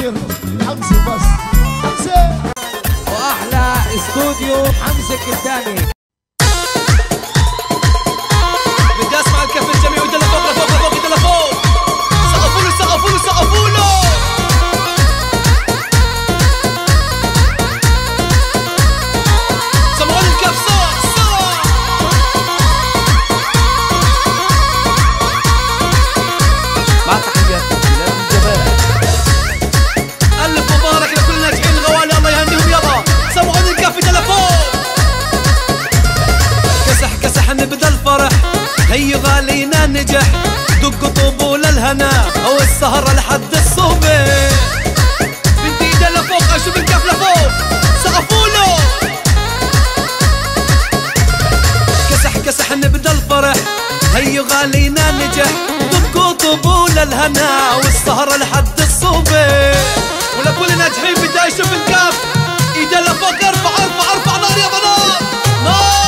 غيرهم حمزة بس حمزة. واحلى استوديو حمزة الثاني. بدي اسمع الكف الجميع ويدل فوق لفوق لفوق يدل فوق. سقفوا له سقفوا له سقفوا له. سمعوا الكف صح صح. مع تحيات بلاد الجبال. ألف مبارك لكل ناجحين الغوالي الله يهنيهم يابا. سمعوا الكف يدل فوق. كسح كسح نبدا الفرح هي غالينا نجح. دق طبول الهنا او السهرة لحد الصبح. بنتي ايدها لفوق اشوف الكف لفوق. سقفوا له. كسح كسح نبدا الفرح هي غالينا نجح. دق طبول الهنا والسهرة لحد الصبح. ولكل ناجحين بدي اشوف الكف ايدها لفوق. ارفع ارفع ارفع نار يا بنات نار.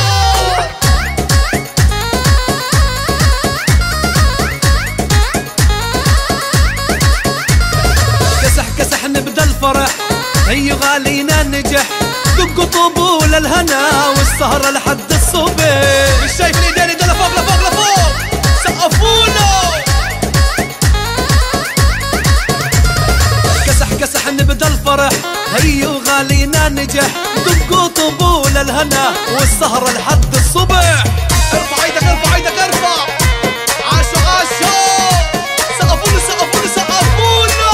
نبدا الفرح هي غالينا نجح. دق طبول الهنا والسهرة لحد الصبح. مش شايف الايدين ايدين لفوق لفوق لفوق. سقفوا له. كسح كسح نبدا الفرح هي غالينا نجح. دق طبول الهنا والسهرة لحد الصبح. ارفع ايدك ارفع ايدك ارفع. عاشوا عاشوا. سقفوا له سقفوا له سقفوا له.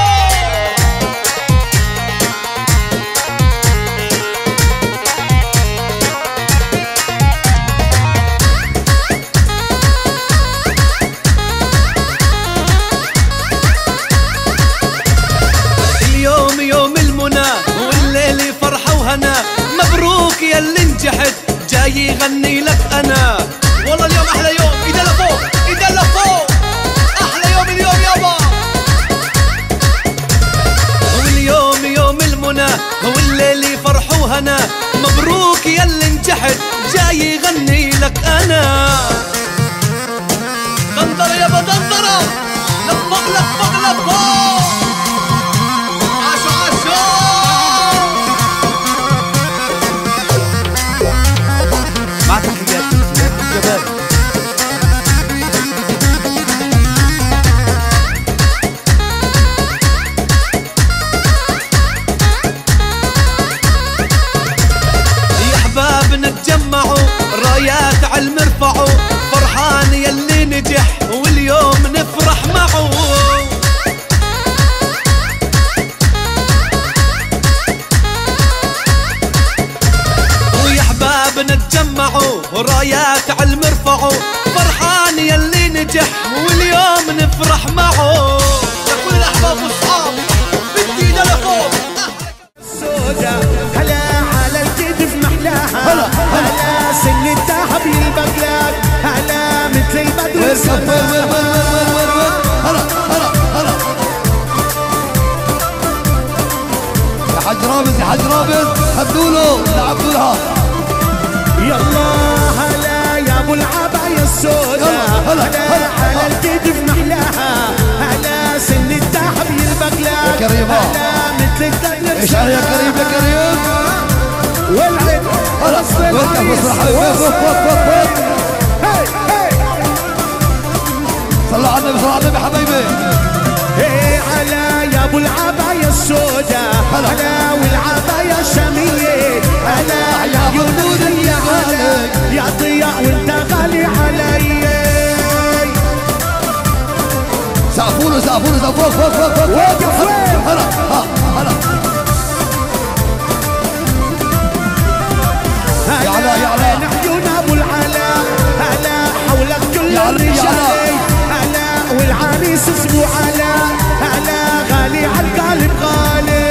والليل فرحة وهنا. مبروك يا اللي نجحت جاي يغني لك انا. والله اليوم احلى يوم. ايدها لفوق ايدها لفوق. احلى يوم اليوم يابا. واليوم يوم المنى والليل فرحة وهنا. مبروك يا اللي نجحت جاي يغني لك انا. دندرة يابا دندرة. لفوق لفوق لفوق. مع تحيات بلاد الجبال. يا احبابنا تجمعوا رايات علم ارفعوا. فرحان يلي نجح واليوم نفرح معه. تجمعوا رايات علم ارفعوا. فرحان يلي نجح واليوم نفرح معه. لكل الاحباب والصحاب بدي ايدها لفوق. السودا هلا على الكتف محلاها. هلا سن الذهب يلبق لك. هلا مثل البدر السماء. هلا هلا هلا يا حاج رامز يا حاج رامز. هدوا له لعبوا لها. يلا هلا يا ابو العباية السودا. هلا على الكتف محلاها. هلا سن الذهب يلبق لك. يا كريم هلا مثل الدنيا. ايش يا كريم يا كريم. والعين هلا واركب مسرح حبيبي. صلوا على النبي صلوا على النبي حبايبي. ايه على يا ابو العباية السودا. هلا والعباية الشامية. هلا يا جنود يا غالي يا ضياء وانت غالي علي. سقفوا له سقفوا له فوق فوق فوق فوق. وقف وين. هلا هلا يا علاء يا علاء. عيون ابو العلاء. هلا حولك كل الرجال. هلا والعريس اسمه علاء. هلا غالي عالقلب غالي.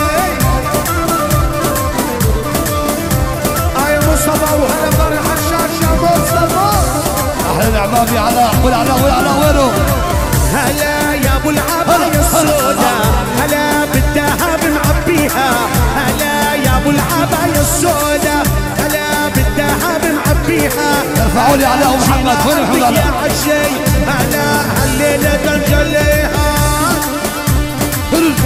اي مصطفى وهلا فرح الشاشة مصطفى. احلى العباب يا علاء. والعلاء والعلاء وينه. هلا يا ابو العباية السودا. هلا بالذهب معبيها. هلا يا ابو العباية السودا. هلا بالذهب معبيها. ارفعوا لي علاء ومحمد. وين محمد علاء؟ هلا هالليلة تنجليها.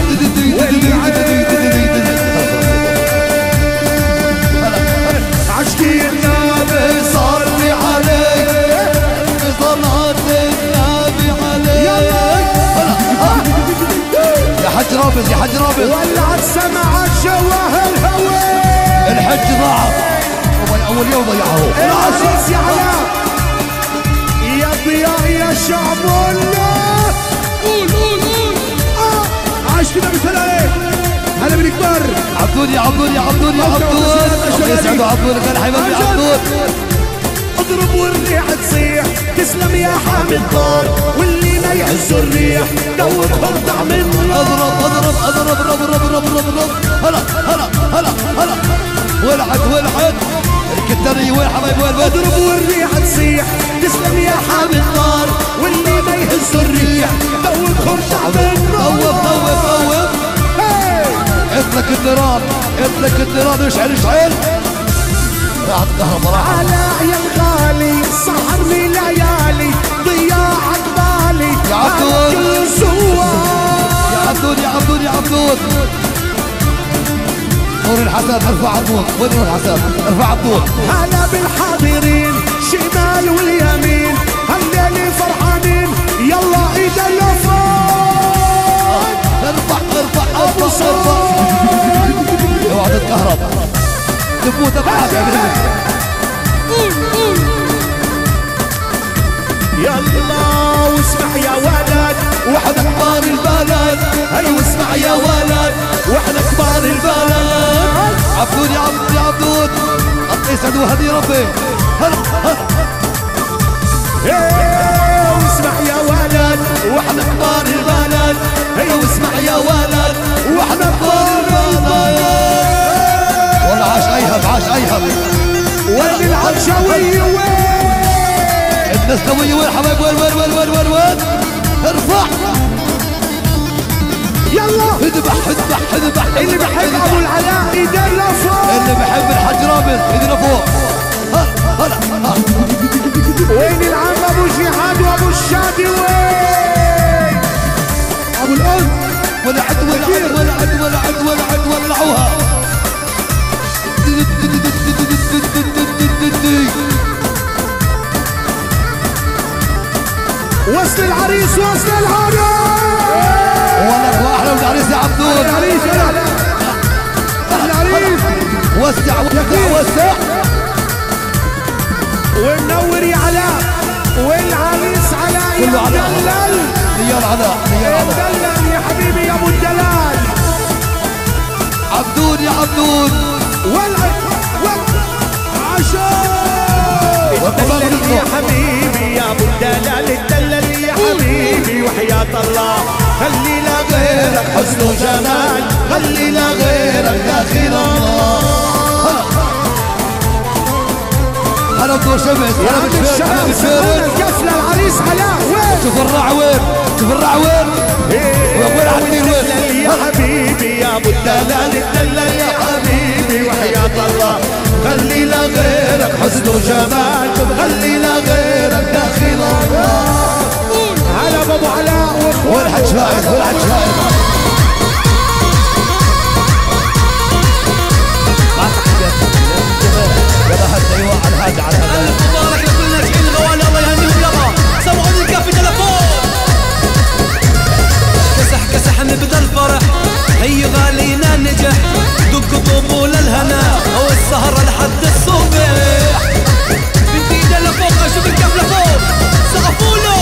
رابط ولعت سمعت شوه الهوى الحج ضاعف اول يوم ضيعه العزيز يا علاء يا ضياء يا شعب الله قول عاش كده مثل عليك هلا من كبر عبدون يا عبدون يا عبدون يا عبدون الله يسعدوا عبدون كان حبيبي عبدون اضرب والريح تصيح تسلم يا حامل طار واللي ما يحس الريح دور خرطع من اضرب اضرب اضرب رب رب رب رب رب هلا هلا هلا هلا ولعت ولعت الكتري وين حبايبي وين اضرب والريح تصيح تسلم يا حامل طار واللي ما يحس الريح دور خرطع من طوب طوب طوب اطلق النيران اطلق النيران اشعل اشعل راحت الكهرباء راحت علاء يا الغالي سهرني ليالي ضياع عقبالي يا عبدون كل سوار يا عبدون يا عبدون يا عبدون نور الحسن ارفع عبدون وين نور الحسن ارفع عبدون هلا بالحاضرين شمال واليمين هالليلة فرحانين يلا ايد اللفات ارفع ارفع ارفع ارفع اوعى تتكهرب تفوت بعافية يلا واسمع يا ولد واحنا كبار البلد ايوه اسمع يا ولد واحنا كبار البلد عبدون يا عبدون يا عبدون الله يسعد وهدي ربي هلا هلا ايه واسمع يا ولد واحنا كبار البلد ايوه اسمع يا ولد واحنا كبار البلد والله عاش ايهب عاش ايهب وين العشاوية وين النسلوية وين حبايب وين وين وين وين وين وين ارفع يلا اذبح اذبح اذبح اللي بحب ابو العلاء ايدينا فوق اللي بحب الحج رابط ايدنا فوق هلا هلا وين العم ابو جهاد وابو الشادي وين ابو الأرض ولعت ولعت ولعت ولعت ولعت ولعوها وصل العريس وصل العريس ولك واحلى من العريس يا عبدون العريس يا العريس وسع وسع وسع ونور يا علاء والعريس علاء كله علاء يدلل ريال علاء ريال علاء يدلل يا حبيبي يا ابو الدلال عبدون يا عبدون الدلل يا حبيبي يا ابو الدلال الدلل يا حبيبي وحياة الله خلي لا غيرك حسن وجمال خلي لا غيرك داخل الله هلا بدور شمس هلا بالشمس هلا بالشمس الكفلة العريس علاء وين شوف الرع وين شوف الرع وين وين عدين وين يا حبيبي يا ابو الدلال الدلل يا حبيبي وحياة الله خلي لا غيرك حسن وجمال خلي لا غيرك داخل الله هلا بابو علاء والحج فايز والحج فايز مع تحيات الجمال يلا حتى ايوه على هذا على هذا المبارك لكل ناجحين الغوالي الله يهنيهم يلا سمعوني الكافي تلفون كسح كسح نبدا الفرح هي غالينا نجح دق طبول الهنا او السهرة لحد الصبح بنتي ايدها لفوق اشوف الكاف لفوق سقفوله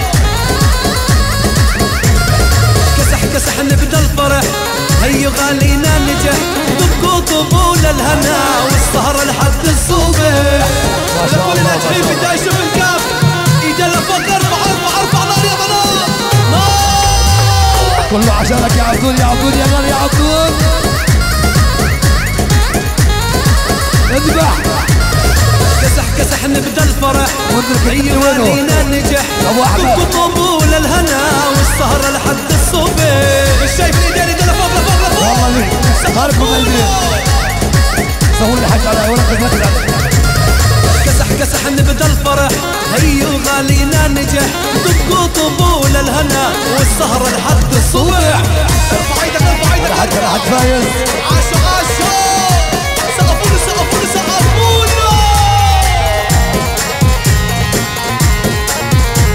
كسح كسح نبدا الفرح هي غالينا نجح دق طبول الهنا والسهرة لحد الصبح لكل ناجحين بدي اشوف الكاف ايدها لفوق ارفع ارفع ارفع نار يا بنات نار كله عشانك يا عبدون يا عبدون يا غالي يا عبدون اذبح كسح كسح نبدا الفرح هي غالينا نجح ابو احمد طبول الهنا والسهرة لحد الصبح مش شايف الايدين ايدين لفوق لفوق لفوق والله لي خارج من ايدين سووا لي حاجه على ولا تفكر كسح كسح نبدا الفرح هي وغالينا نجح دقوا طبول الهنا والسهرة لحد الصبح ارفع ايدك ارفع ايدك الحج الحج فايز عاشوا عاشوا سقفوا سقفوا سقفوا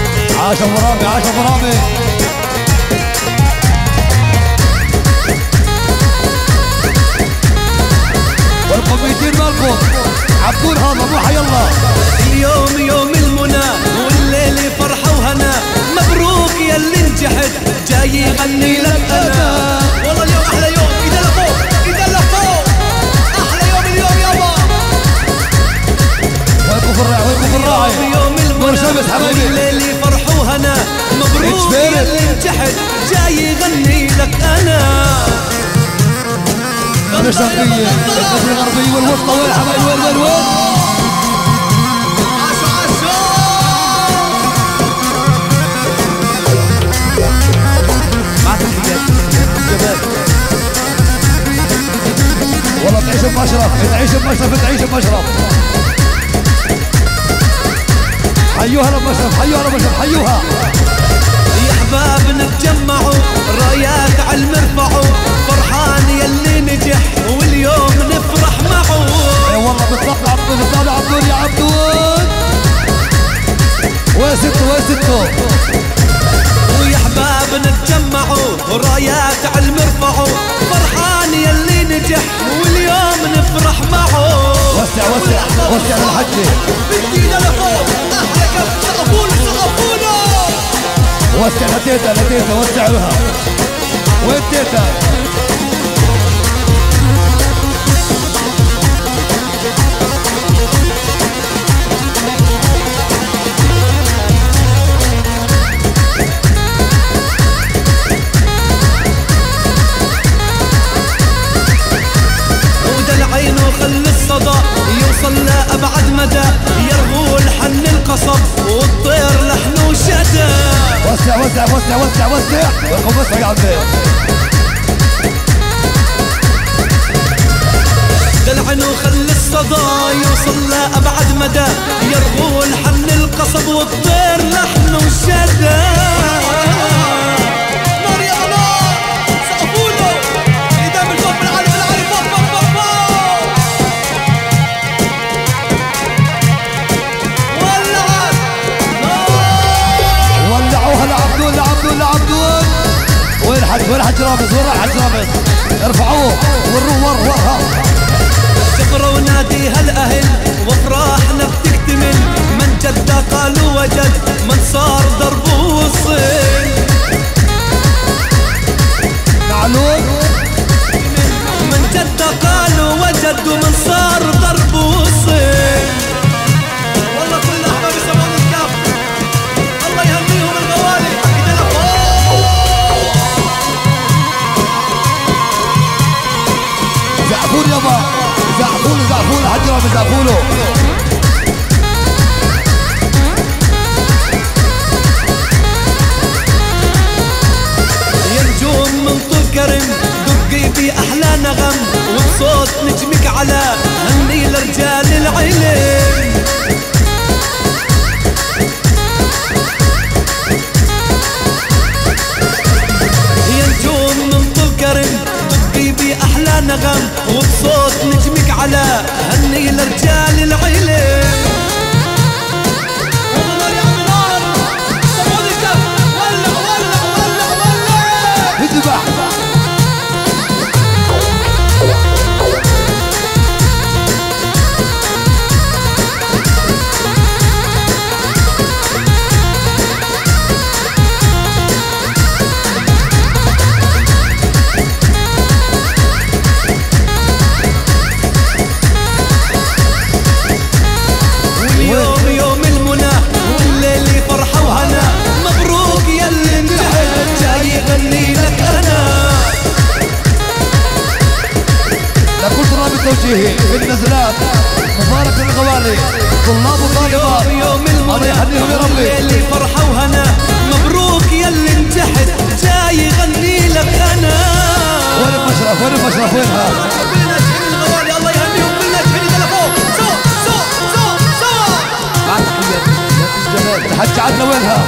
عاش ابو رامي عاش ابو رامي يغني لك انا. والله اليوم احلى يوم، ايدنا لفوق ايدنا لفوق، احلى يوم اليوم يابا. وينكم في الراعي وينكم في الراعي؟ يوم نور شمس حبيبي الليل فرح وهنا، مبروك يا اللي نجحت جاي يغني لك انا. الشرقية القبر الغربي والوسطى وين حبايبي وين عاشوا عاشوا. مع تحيات الجمال. والله تعيش بمشرف تعيش بمشرف تعيش بمشرف. حيوها لمشرف حيوها لمشرف حيوها. يا احبابنا تجمعوا رايات على المرفعوا، فرحان يلي نجح واليوم نفرح معه. اي والله بتطلع عبدون بتطلع عبدون يا عبدون. وين ستو ويا احبابنا تجمعوا رايات على المرفعوا، فرحان يلي نجح واليوم نفرح معه. وسع للحجة بدينا لفوق احلى كف سقفونا. وسع لتيتا وسع لها. وين تيتا؟ العين وخلي الصدى يوصل لأبعد مدى، يرغو الحن القصب والطير لحن وشدى. وسع وسع يا عمي. العين وخلي الصدى يوصل لأبعد مدى، يرغو الحن القصب والطير لحن وشدى. نار يا نار سقفوله قدام الفوق بالعالي بالعالي فوق فوق فوق فوق. ولعوها لعبدون. وين الحج رامز ارفعوه ورها. شفرة ونادي هالأهل وافراحنا بتكتمل، من جد قالوا وجد من صار دربه وصل. تعالوا من جد قالوا وجد ومن صار دربه وصل. والله كل أحبابي سمعوا الكاف، الله يهنيهم الغوالي. إذا زعفون يابا زعفون حج رامز زعفونه. يا نجوم من طول كرم دقي بأحلى نغم، وبصوت نجمك على هني لرجال العلم. يا نجوم من طول كرم دقي بأحلى نغم، وبصوت نجمك على هني لرجال العلم. اذبح يوم المنى والليل فرحة وهنا، مبروك يا اللي نجحت جاي يغني لك انا. لكل رابط توجيهي في النزلات مبارك للغوالي طلاب وطالبات الله يحنيهم يا ربي. والليل فرحة وهنا، مبروك يا اللي نجحت جاي يغني لك انا. وين المشرف وينها؟ كلنا شحن الغوالي الله يهنيهم، كلنا شحن ايدنا لفوق. سوا مع تحيات الجمال. الحج عدنا وينها؟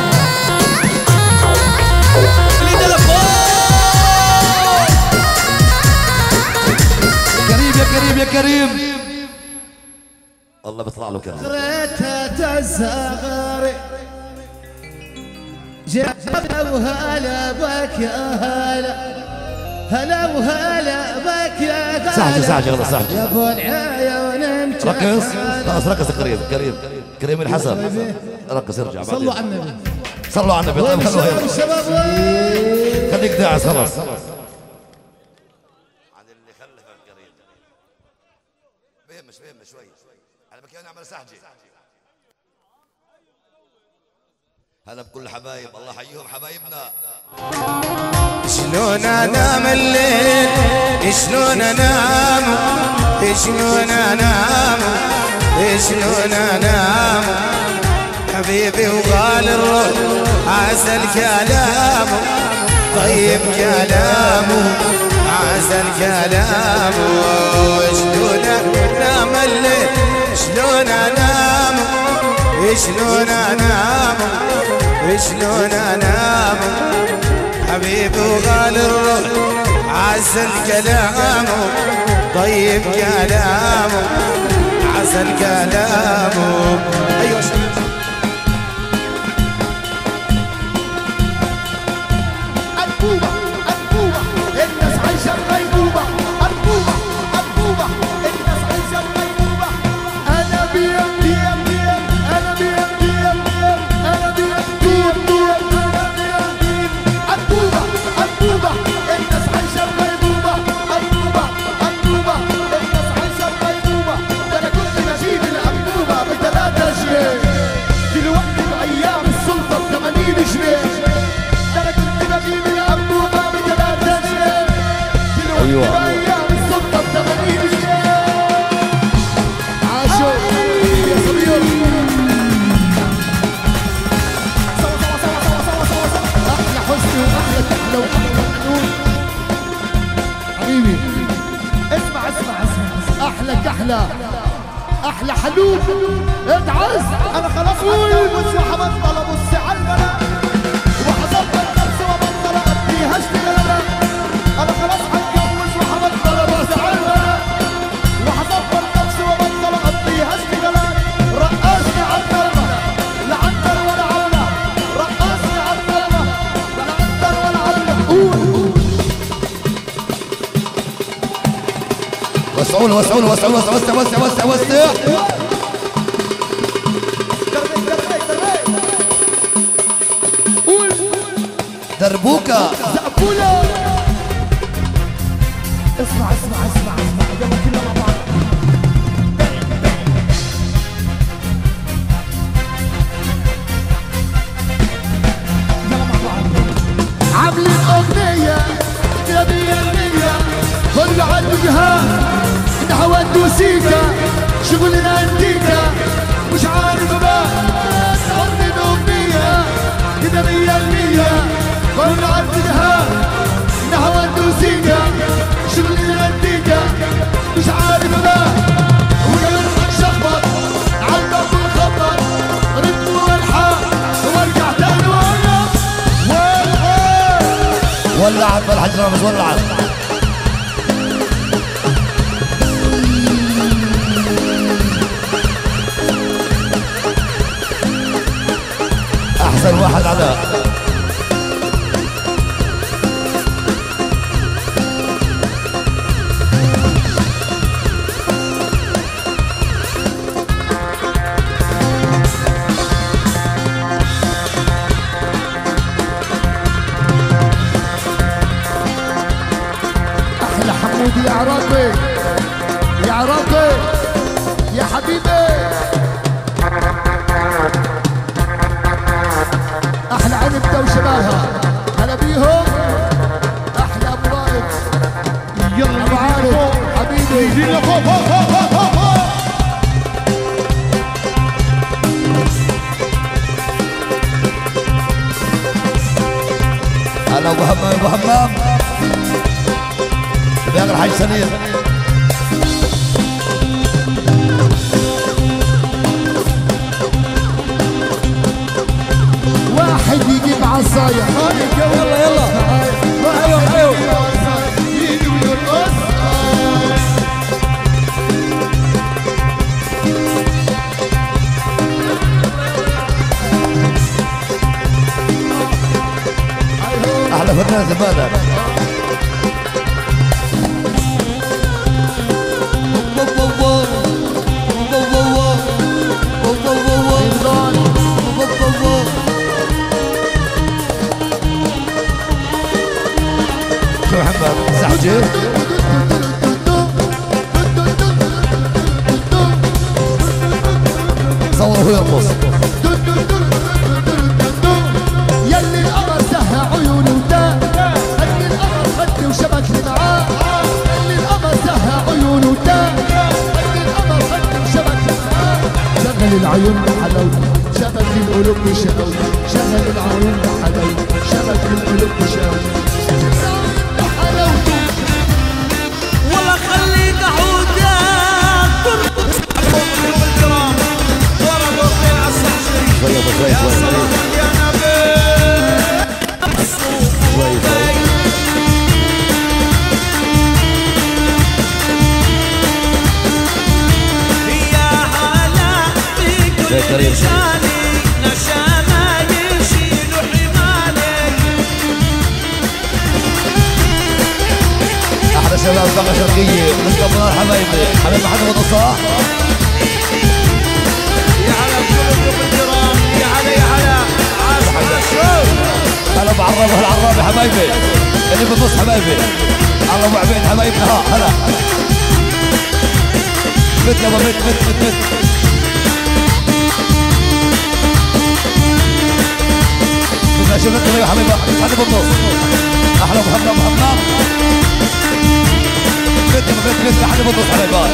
ايدنا لفوق. يا كريم الله بيطلع له كلام. غريتها تزغري جبنا وهلا بك يا هلا وهلا بك يا هلا. ساعة غلط ساعة. يا ابو العيون ركز خلاص ركز كريم الحسن ركز ارجع. صلوا على النبي صلوا على النبي. الشباب خليك داعس خلاص. عن اللي خلفك قريب بهمش شوي. انا بكي نعمل سحجه. هلا بكل حبايب، الله يحييهم حبايبنا. شلون انام الليل، شلون انام، شلون انام، شلون انام، حبيبي وغالي الروح عسل كلامه، طيب كلامه عسل كلامه. شلون انام الليل، شلون انام، شلون انام، شلون انام، حبيبي وغالي الروح عسل كلامه، طيب كلامه عسل كلامه. ايوه أنبوبة أنبوبة الناس عايشة بغيبوبة، أنبوبة أنبوبة الناس عايشة بغيبوبة. أنا بيم بيم بيم، أنا بيم بيم بيم، أنا بيم بيم بيم، أنا بيم بيم. أنبوبة أنبوبة الناس عايشة بغيبوبة، أنبوبة أنبوبة الناس عايشة بغيبوبة. ده أنا كنت بجيب الأنبوبة ب3 جنيه، دلوقتي بأيام السلطة ب80 جنيه. ده أنا كنت بجيب الأنبوبة ب3 جنيه، دلوقتي بأيام السلطة ب80 جنيه. عاشوا يا صبير. سوا سوا سوا سوا سوا سوا سوا. أحلى حسن وأحلى كحلة وأحلى حنون. حبيبي اسمع اسمع اسمع، أحلى كحلة أحلى حلوب ادعس. أنا خلاص هتجوز وهبطل أبص على البنات، وهظبط نفسي وأبطل أقضيها اشتغالات. أنا خلاص هتجوز وهبطل أبص على البنات، وهظبط نفسي وأبطل أقضيها اشتغالات. رقصني على الضربة لا عنتر ولا علة، رقصني على الضربة لا عنتر ولا علة. قول وسعوا له وسعوا له وسعوا له، وسع وسع وسع وسع. دربوكة زقبولة. اسمع اسمع اسمع اسمع، يلا كلنا مع بعض. يلا مع بعض. عاملين أغنية 100%، كل عنده جهاز نحو الدوسيكا، شغلنا انتيكا مش عارف بقى. عاملين أغنية 100%، كل عنده جهاز نحو الدوسيكا، شغلنا انتيكا مش عارف بقى. وكمان هنشخبط عالباب ونخبط رتم والحان، وارجع تاني وارجع ولعت بالحج رامز ولعت. احسن واحد علاء. احلى حمودي يا عراقي يا عراقي يا حبيبي. احلى عنبته وشبابها، هلا بيهم. احلى ابو رائد، يلا ابو عارف حبيبي. يلا فوق فوق فوق فوق فوق فوق. هلا ابو همام ابو همام باقي الحاج سليم. واحد يجيب عصاية، يلا يلا. ايوه ايوه يجي ويرقص. احلى فنان زمانك. شو محمد زحجي صور هو يرقص يلي القمر سهى عيونه ودا خلي القمر خدني وشبكني معاه يلي القمر سهى عيونه ودا خلي القمر خدني وشبكني معاه شغل العيون بحلاوته شبك القلوب بشهوته شغل العيون بحلاوته شبك القلوب بشهوته بحلاوته والله خليك عودك ترقص اليوم الكرام ورا دورتين على السحشري شوية شوية يا شوية سلام يا نبي يا هلا بكل رجالي نشامة يشيل حمالك احلى شباب بقى شرقية نسقط نار حبايبي حبيب محمد الصاح يا هلا بكل الضيوف الكرام يا هلا يا هلا على الشوق هلا بعرب العراب يا حبايبي اللي بالنص حبايبي الله ابو عبيد حبايبنا هلا مت يابا مت بدنا شبابنا يا حبايبي حد بالنص احلى ابو حمام مت حد بالنص حبايبي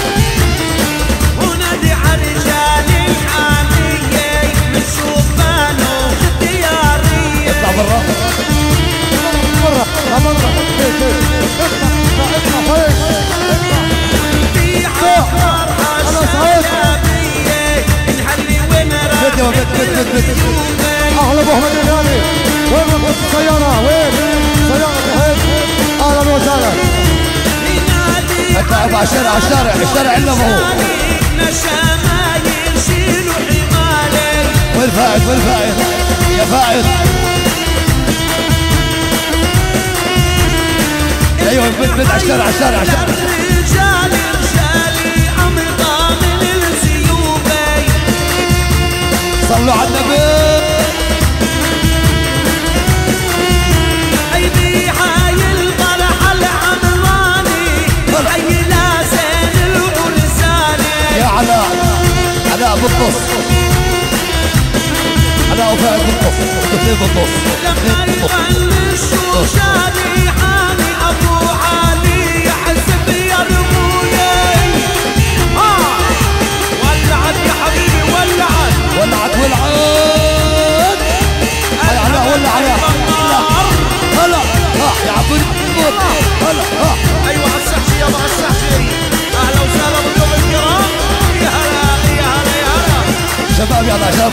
ونادي على رجال الحامية من شوفان واختيارية اطلع برا في عفر الشبابية نحلي ونرى اهلا ابو احمد الغالي وين رقص السيارة وين سيارة الحين اهلا وسهلا اطلع على الشارع الا ما هو نشامة يشيلوا حمالك والفائد يا فائد ايوه بنت على الشارع رجالي عم ضامن السيوبي صلوا على النبي ايدي حي الفرح العمراني حي لازين العرساني يا علاء بالنص علاء وفائد بالنص اثنين بالنص لما يفنش وشادي حاني ابو علي يحسب يرموني ولعت يا حبيبي ولعت هيا علاء ولع هلا يا عبود هلا ايوه على السحشي يابا على السحشي اهلا وسهلا بالضيوف الكرام يا هلا شباب يلا شباب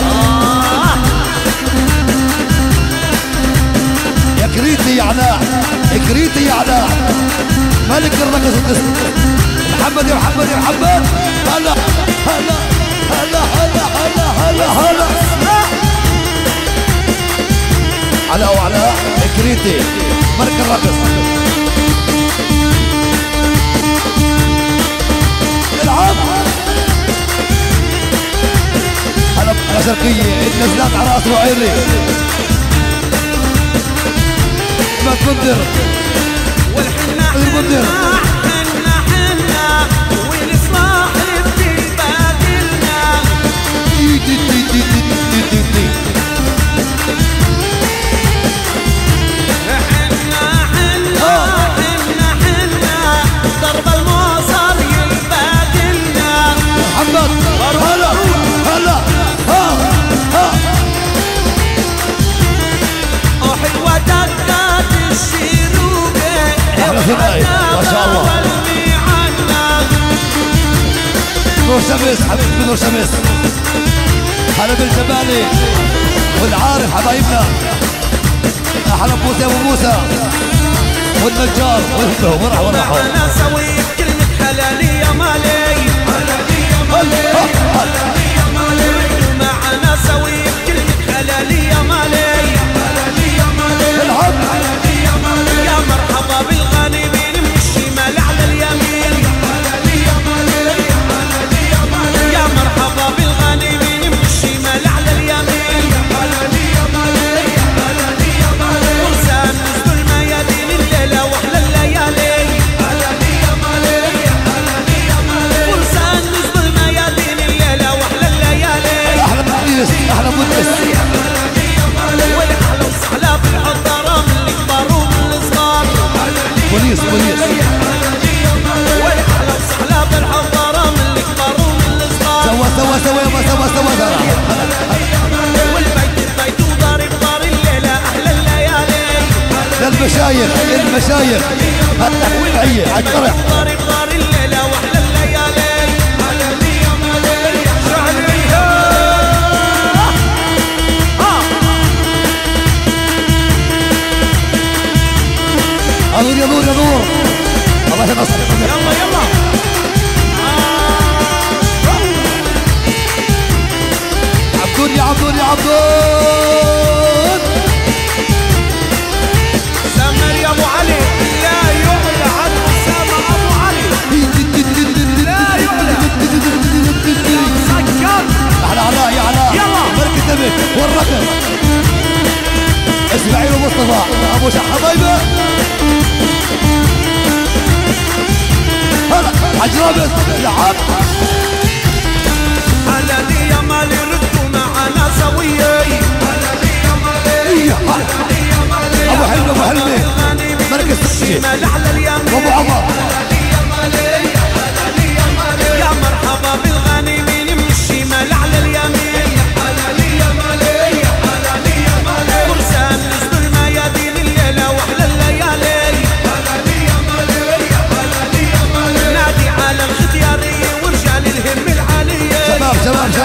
يا كريتي يا علاء ملك الرقص والدسم محمد يا محمد هلا علاء وعلاء كريتي ملك الرقص العب هلا يا شرقية النزلات على راس وعيري ما تقدر والحنا حنا والصاحب تبادلنا حنا ضرب الموصل يبادلنا محمد هلا وحلوة دقات الشيروقة أحلى ثنائي ما شاء الله نور شمس حبيبي نور شمس هلا بالجبالي والعارف حبايبنا احلى موسى وموسى والنجار وراحوا معنا سوي كلمة حلالي يا مالي معنا سوي كلمة حلالي يا مالي يا مرحبا بالغانمين من الشمال على اليمين يا مرحبا بالغانمين من الشمال على اليمين فرسان نزلوا الميادين الليلة بوليس بوليس. والاحلى وسهلا بالحضاره من الكبار ومن الصغار. سوا ترى. والبيت البيت وداري بدار الليله احلى الليالي. للمشايخ المشايخ التحيه على الشرع. داري بدار الليله واحلى الليالي. يا نور الله ينصر. يلا عبدون يا عبدون سمر يا ابو علي لا يعلى عن اسامه ابو علي لا يعلى. سكر على علاء يا علاء يلا. بركة دمك والرقم اسماعيل ومصطفى ابو حبايبه. هلا عجرابس لعب. على دي يا مالي ردوا معنا سويه. ابو حلمي ملك السقسي وابو عمر. يا مرحبا بالغانمين من الشمال على اليمين. فرسان نزل الميادين الليله واحلى الليالي. نادي على الختياري ورجال الهم العاليه. شباب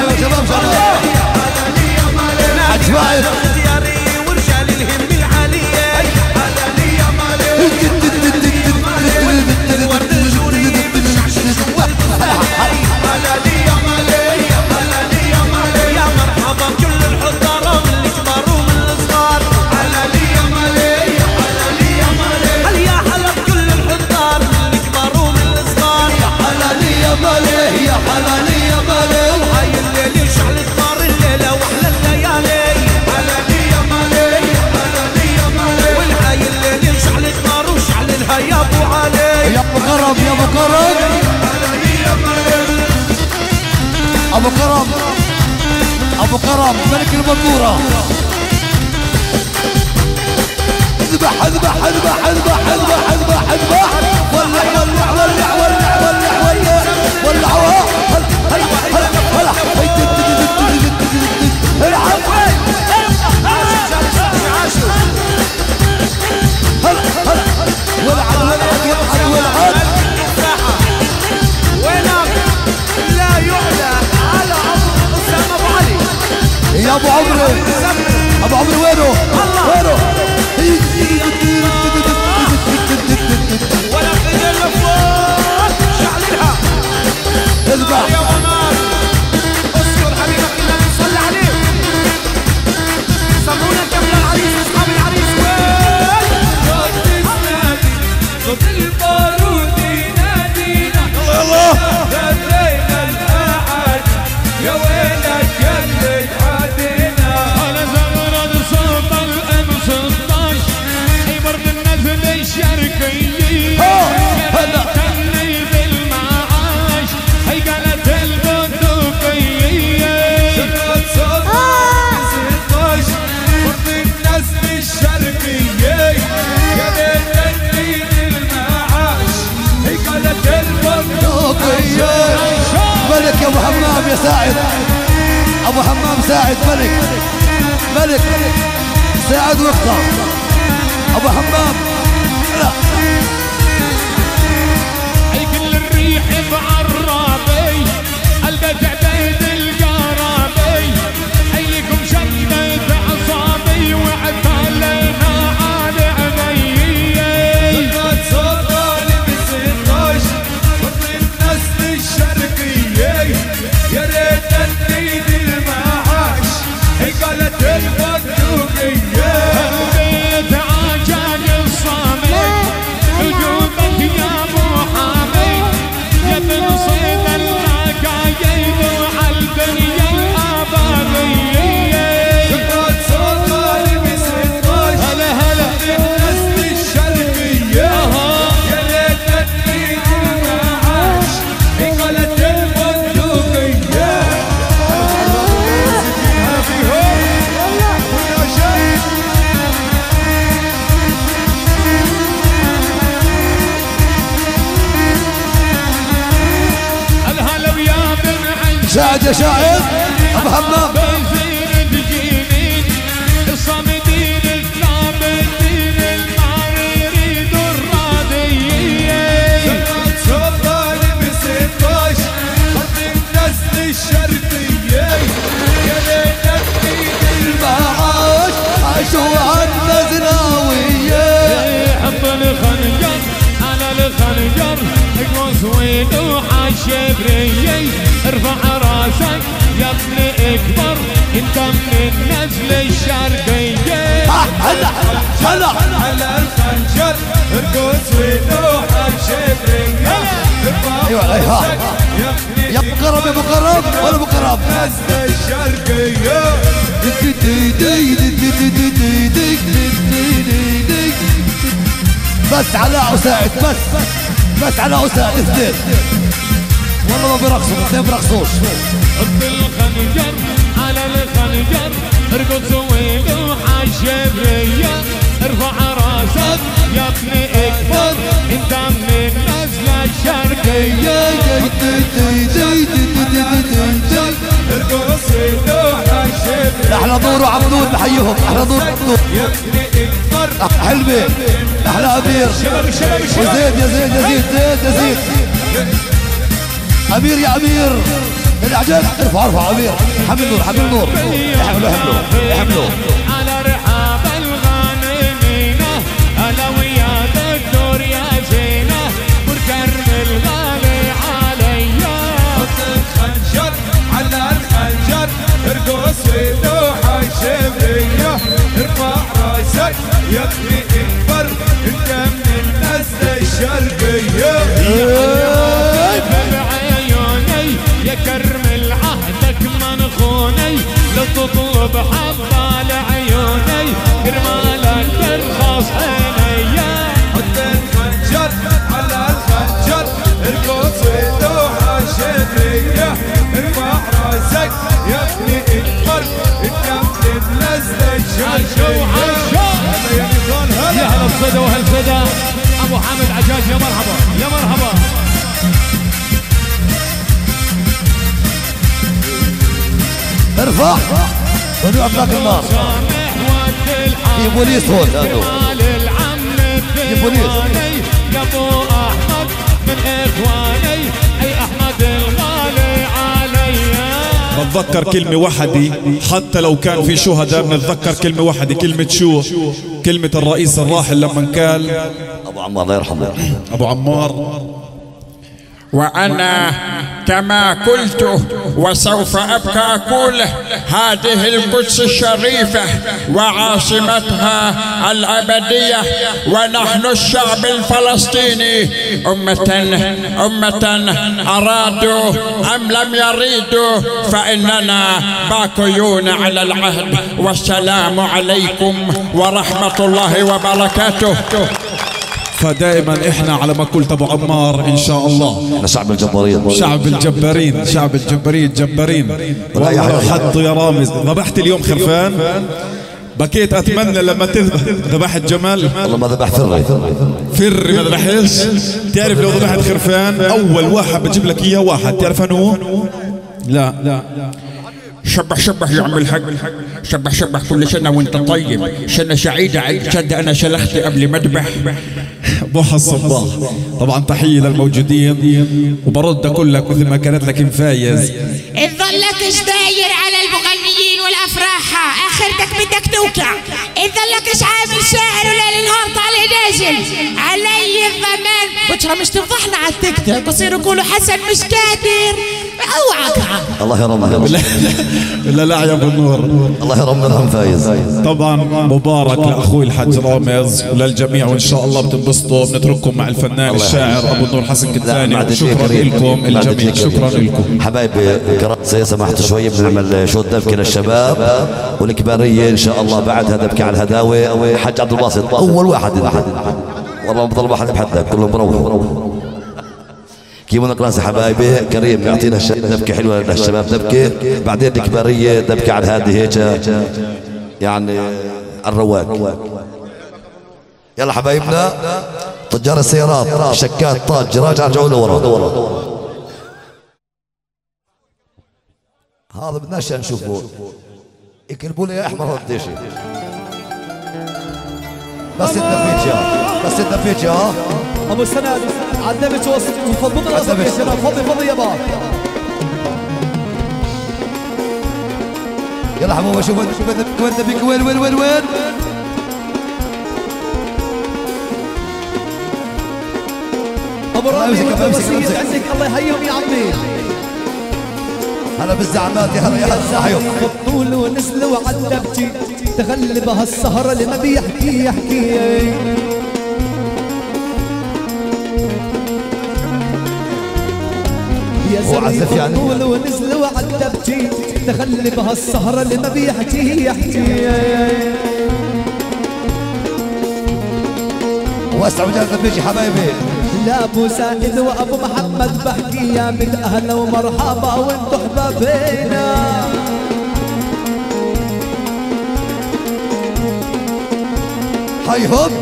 نادي على الختياري ورجال الهم العاليه. ورد الجوري بالشعشش يا مرحبا بكل الحضاره من الكبار ومن الصغار. هل يا حلا بكل الحضار من الكبار ومن الصغار. وهاي الليل يشعل النار الليله واحلى الليالي. والهاي الليل يشعل النار وشعل لها يا ابو علي. يا ابو كرم ابو كرم ملك المنظوره. اذبح ولعوها. ولعد وينك لا يعلى على اسامه ابو علي. يا ابو عمرو وينه ولا خجل فوق شعلها. اذبح يا منار اذكر حبيبك اللي نصلي عليه. سمونا كمل العريس اصحاب العريس. صوت البارود ينادينا. الله غرينا القعد يا ويلك يا اللي تعادينا. على زغرة صوت الام 16 حمر بالنزل الشرقية. تني بالمعاش هي قالت البندقية. زغرة صوت الام 16 حمر بالنزل الشرقية. قالت ملك يا ابو حمام يا ساعد. ابو حمام ساعد ملك ساعد واقطع. ابو حمام لا هي كل الريح بعرابي قلبت عبيد القرابي. هيكم شدت اعصابي وعتلنا على عبيي. صوت غالب 16 وسط النسل الشرقية. يا ريت تنيد المعاش هي قالت البندقية. بيت عجاج الصبر يا شاعر ابو حمام. بزين الجنين الصامدين الثابتين المعريرين الراديين. سلطان ب16 خط النسل الشرقية يا ليلة المعاش عاشوا عنا زناوية. حط الخنجر على الخنجر اقوس وينوح الشبرية. ارفع راسك يا ابن اكبر انت من النسل الشرقية. هلا هلا على الخنجر ارقص ونوح الشبرية. ايوه ايوه يا ابو كرم يا ابو كرم ولا ابو كرم. نسل الشرقية بس علاء وساعد بس علاء وساعد اثنين والله ما بيرقصوا اثنين بيرقصوش. حط الخنجر على الخنجر ارقص وينوح الشبرية. ارفع راسك يا ابن اكبر انت من النسل الشرقية. ارقص ونوح الشبرية احلى نور وعبدود نحييهم. احلى نور وعبدود يا ابن اكبر. حلمي احلى امير وزيد يا زيد يا زيد يا زيد امير يا امير الاعجاب. ارفع امير. حمل نور يحملوا على رحاب الغانمين انا ويا دكتور يا زينه والكرم الغالي عليا. حط الخنجر على الخنجر ارقص ونوح الشبرية. ارفع راسك يا ابن اكبر انت من النسل الشرقية. بعيوني يا كرم العهدك منخوني لو تطلب حبة لعيوني كرمالك ترخص عينيا. حط الخنجر على الخنجر ارقص ونوح الشبرية. ارفع راسك يا ابن اكبر انت من النسل الشرقية. هلا يا نضال يا هلا. هلا بصدى وهالصدى ابو حامد عجاج يا مرحبا يا مرحبا. ارفع ونوع افلاك النار. في بوليس هون في بوليس. يا ابو احمد من اخواني اي احمد الغالي عليا. بتذكر كلمة واحدة حتى لو كان في شهداء بنتذكر كلمة واحدة. كلمة شو؟ كلمة الرئيس الراحل لما قال ابو عمار الله يرحمه. ابو عمار وأنا كما قلت وسوف أبقى أقول هذه القدس الشريفة وعاصمتها الأبدية ونحن الشعب الفلسطيني أمة أرادوا أم لم يريدوا فإننا باقيون على العهد. والسلام عليكم ورحمة الله وبركاته. فدائما احنا على ما قلت ابو عمار ان شاء الله احنا شعب الجبارين. شعب الجبارين جبارين. والله لو حطوا يا رامز ذبحت اليوم خرفان بكيت اتمنى لما تذبح. ذبحت جمال والله ما ذبح فري ما ذبحش. تعرف لو ذبحت خرفان اول واحد بجيب لك اياه واحد تعرف انه هو؟ لا شبح يا عم الحق. شبح كل سنة وانت طيب. سنة سعيدة. تصدق انا شلخت قبل ما اذبح. بوحة الصباح. طبعا تحية للموجودين وبرد كلك مثل ما كانت لك مفايز. تظلكش داير على المغنيين والافراح اخرتك بدك توقع. تظلكش عامل شاعر وليل نهار طالع نازل علي الضمان. بكره مش تفضحنا على التيك توك وصيروا يقولوا حسن مش قادر. اوعك الله يرمنا. لا يا ابو النور الله يرمنا فايز. طبعا مبارك لاخوي الحاج رامز وللجميع وان شاء الله بتنبسطوا. بنترككم مع الفنان الشاعر ابو النور حسن كتاني. شكرا لكم الجميع. شكرا لكم حبايبي زي سمحت شوي بنعمل شو دبكه للشباب والكباريه ان شاء الله. بعدها دبكه على الهداوي. حاج عبد الباسط اول واحد والله بضل واحد بحدك كلهم بروحوا. كيف نقراص يا حبايبي. كريم يعطينا دبكه حلوه للشباب. دبكه بعدين الكباريه دبكه على هذه هيك يعني على الرواق. يلا حبايبنا تجار السيارات شكات طاج راجع رجعوا لورا. هذا بدناش نشوفه يكلبوا لي احمر الدشي. بس الدفيت يا بس الدفيت يا ابو السند عدمت وسط وفضل راسك يا شباب. فضي يابا. يلا حبوبه شوف وين تبيك وين ابو رامي والتوسيد عندك الله يحييهم يا عمي. هلا بالزعمات يا هلا يا الزعيم. الطول ونزلوا وعذبتي تغلب هالسهرة اللي ما بيحكي يحكي. يا زلمة الطول ونزلوا وعذبتي تغلب هالسهرة اللي ما بيحكي يحكي. واسع وجهك بيجي حبايبي. لا ابو سائد وابو محمد بحكي يا بنت اهلا ومرحبا وانتو حبابينا. هيهم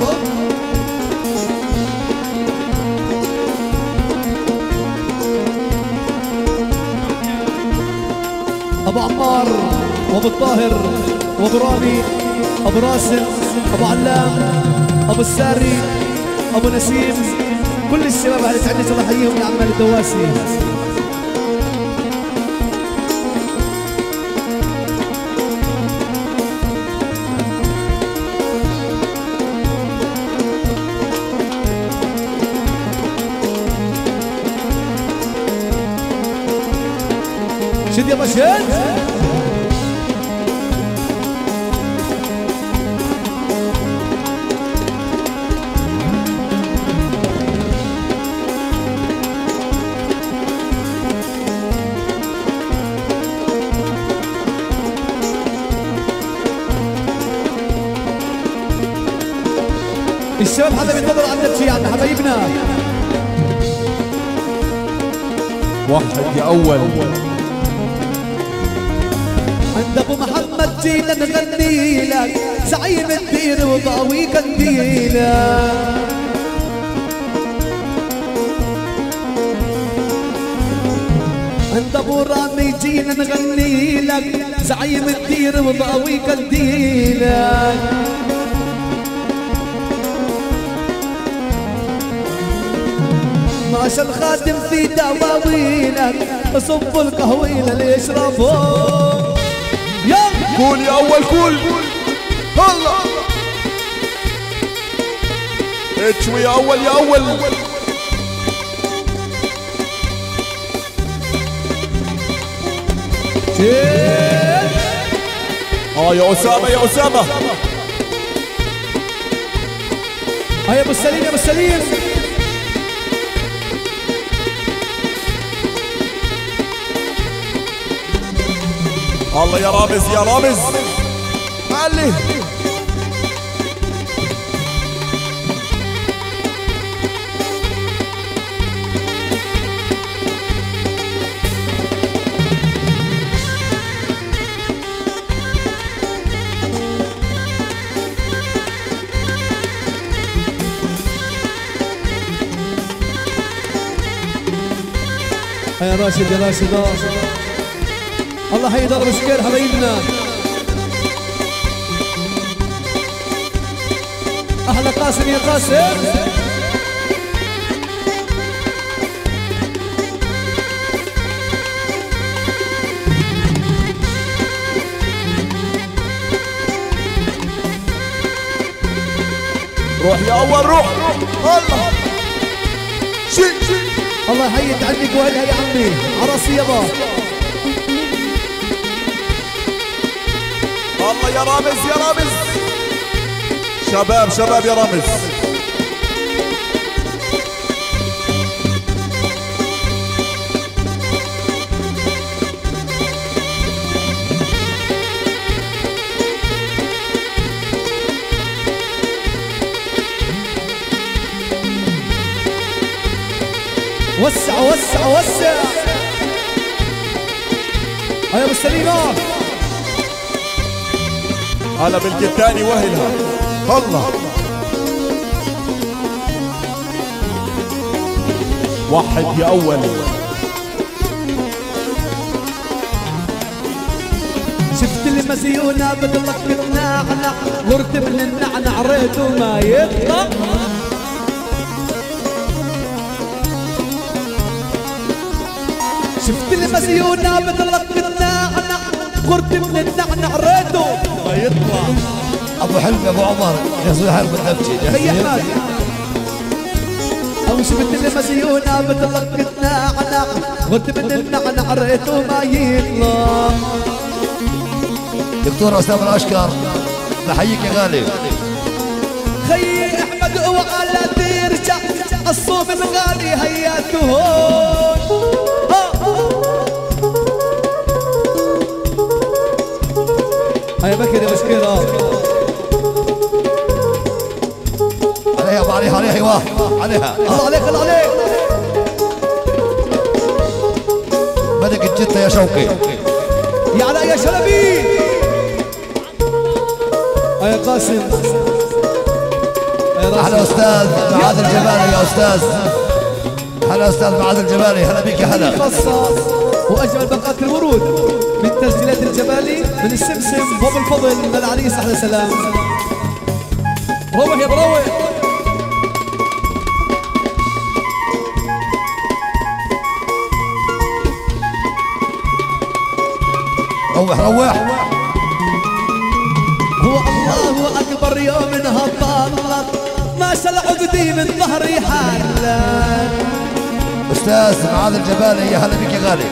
ابو عمار وابو الطاهر وابو رامي ابو راسم ابو علام ابو الساري ابو نسيم كل الشباب على تعدي الله يحييهم يا عمال الدواسي. شد يا بشر. الشباب هذا بينتظر عندك شيء عند حبايبنا. واحد يا اول عند ابو محمد جينا نغني لك زعيم الدير وضاوي قنديلك. عند ابو رامي جينا نغني لك زعيم الدير وضاوي قنديلك. ماشى الخادم في دواوينك صب القهوينا اللي يشربون. قول يا اول قول. هلا اتشوي يا اول يا اول. يا اسامه يا اسامه. يا ابو السليم يا ابو السليم. الله يا رامز يا رامز. علي يا راشد يا راشد. الله حي ضرب سكير حبايبنا. احلى قاسم يا قاسم. روح يا اول روح. الله الله يحيي تعلق وهلها يا عمي عرسي يابا. الله يا رامز يا رامز. شباب شباب يا رامز. وسع وسع وسع. يا ابو السليم. على بالقتاني وهلها. الله واحد يا اول. المزيونة بتلك بتنعنع غرت من النعنع ريته ما يطلع شفت المزيونة بتلك بتنعنع غرت من النعنع ريته ما يطلع ابو حلمي ابو عمر يا حلم الدبجي هي احمد او شفت المزيونة بتلك بتنعنع غرت من النعنع ريته ما يطلع دكتور اسامه الاشكر بحييك يا غالي خيي احمد اوعى لا ترجع الصوب الغالي هياته هون هيا بكر يا مشكلة عليها ابو عليها عليها ايوه عليها الله عليك الله عليك ملك الجدة يا شوقي يا علاء يا شلبي يا قاسم احلى استاذ معاذ الجبالي يا استاذ هلا استاذ معاذ الجبالي هلا بيك يا هلا خصاص واجمل باقات الورود من تسجيلات الجبالي من السمسم وابو الفضل من العريس احلى سلام روح يا بروح روح روح هو الله اكبر يوم انها طلت ما شل عقدي من ظهري حلت استاذ معاذ الجبالي يا هلا بك يا غالي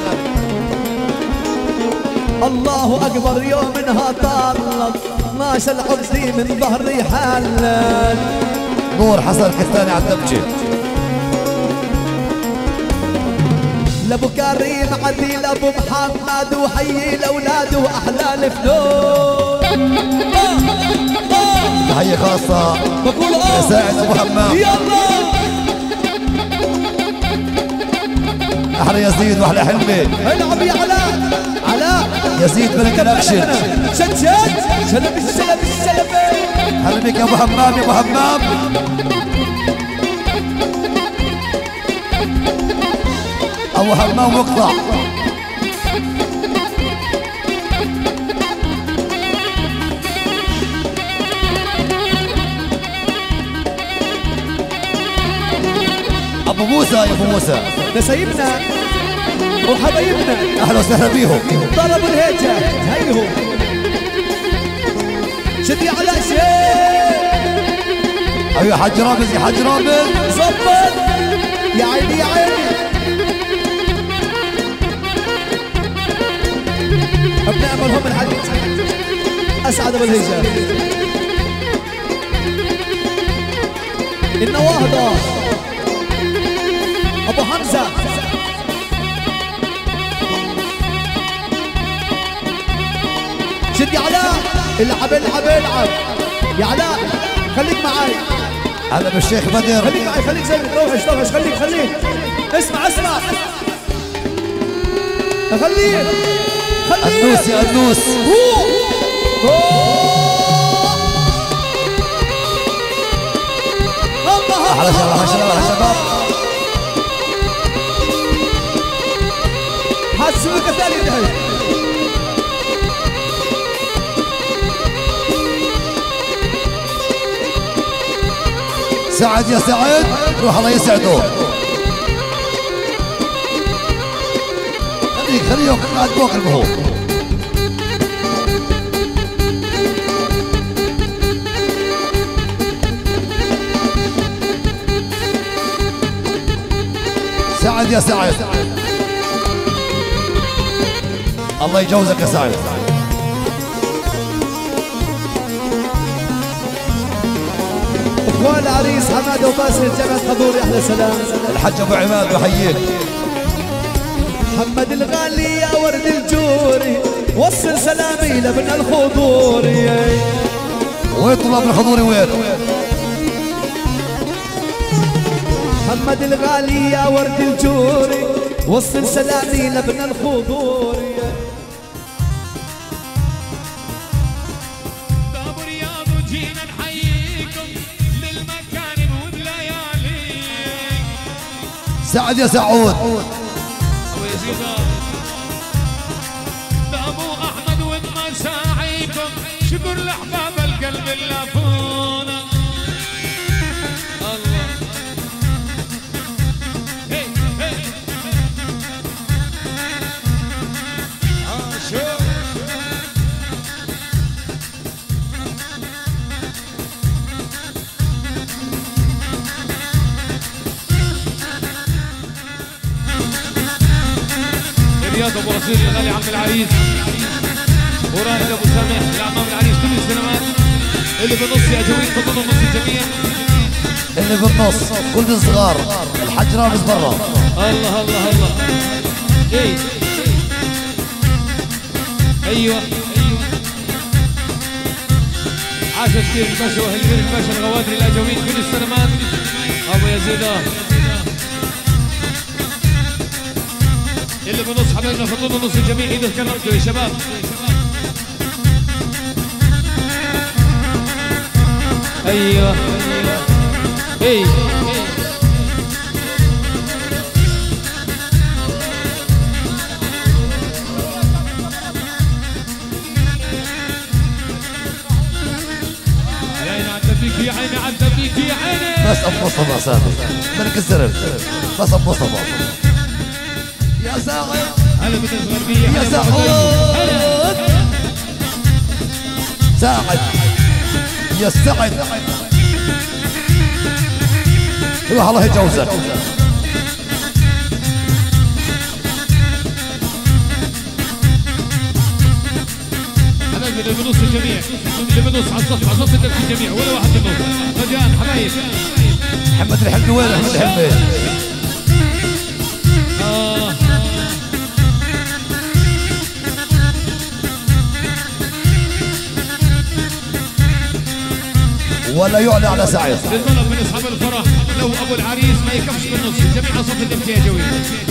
الله اكبر يوم انها طلت ما شل عقدي من ظهري حلت نور حسن كتاني على الدبجه لابو كريم عدي لابو محمد وحيي الاولاد واحلى الفلوس تحيه خاصه بقول يا ساعد ابو همام يلا احلى يزيد واحلى حلمي العب يا علاء علاء يزيد ملك الاكشن شد شلبي الشلبي هلا بك يا ابو همام يا ابو همام ابو همام واقطع ابو موسى يا ابو موسى نسايبنا وحبايبنا اهلا وسهلا بيهم طلبوا الهيجة هيهم شد يا علاء شيء ايوه يا حاج رامز يا حاج رامز زبط يا عيني يا عيني بنعملهم الحديث اسعد بالهجة النواهضة ابو حمزة شد يا علاء العب العب العب يا علاء خليك معاي هلا بالشيخ بدر خليك معي خليك زي روحش خليك اسمع خليك النوس يا النوس احلى شباب احلى شباب حاسبك الثاني انتهي سعد يا سعد روح الله يسعده خليه قاعد فوق المهو سعد يا سعد الله يجوزك يا سعد اخوان العريس حماده وباسل جامعة حضوري احلى سلام الحاج ابو عماد بحييك محمد الغالي يا ورد الجوري وصل سلامي لابن الخضوري وين طلاب الحضوري وين؟ محمد الغالي يا ورد الجوري وصل سلامي لابن الخضوري ابو رياض وجينا نحييكم للمكان والليالي سعد يا سعود ابو احمد والمساعي كلفونا الله هي هي شوف رياض ابو رسول الغالي عم العريس ورائد ابو سامح لعمام العريس كل السلامات اللي بالنص يا جويد فضلوا النص الجميع اللي بالنص كل الصغار الحاج رامز برا الله الله الله ايه ايوه عاش كثير الباشا وهالبير الباشا الغوادري الاجاويد كل السلامات ابو يزيد اللي بنص حبايبنا فضلوا النص الجميع اذا كرمتوا يا شباب ايوه اي يا عيني عدى فيك يا عيني عدى فيك يا عيني بس ابو مصطفى سامي ملك الزرب بس ابو مصطفى يا ساعد هلا بنت الغربية يا ساعد ساعد يا سعد روح الله يجوزك حبايبي اللي بنص الجميع اللي بنص على الصف على صف الدرس الجميع ولا واحد بالنص رجاء حبايب محمد الحلمي وين محمد الحلمي ولا يعلى على سعيد للطلب من اصحاب الفرح لو ابو العريس ما يكفش بالنص الجميع صف الدمت يا جوي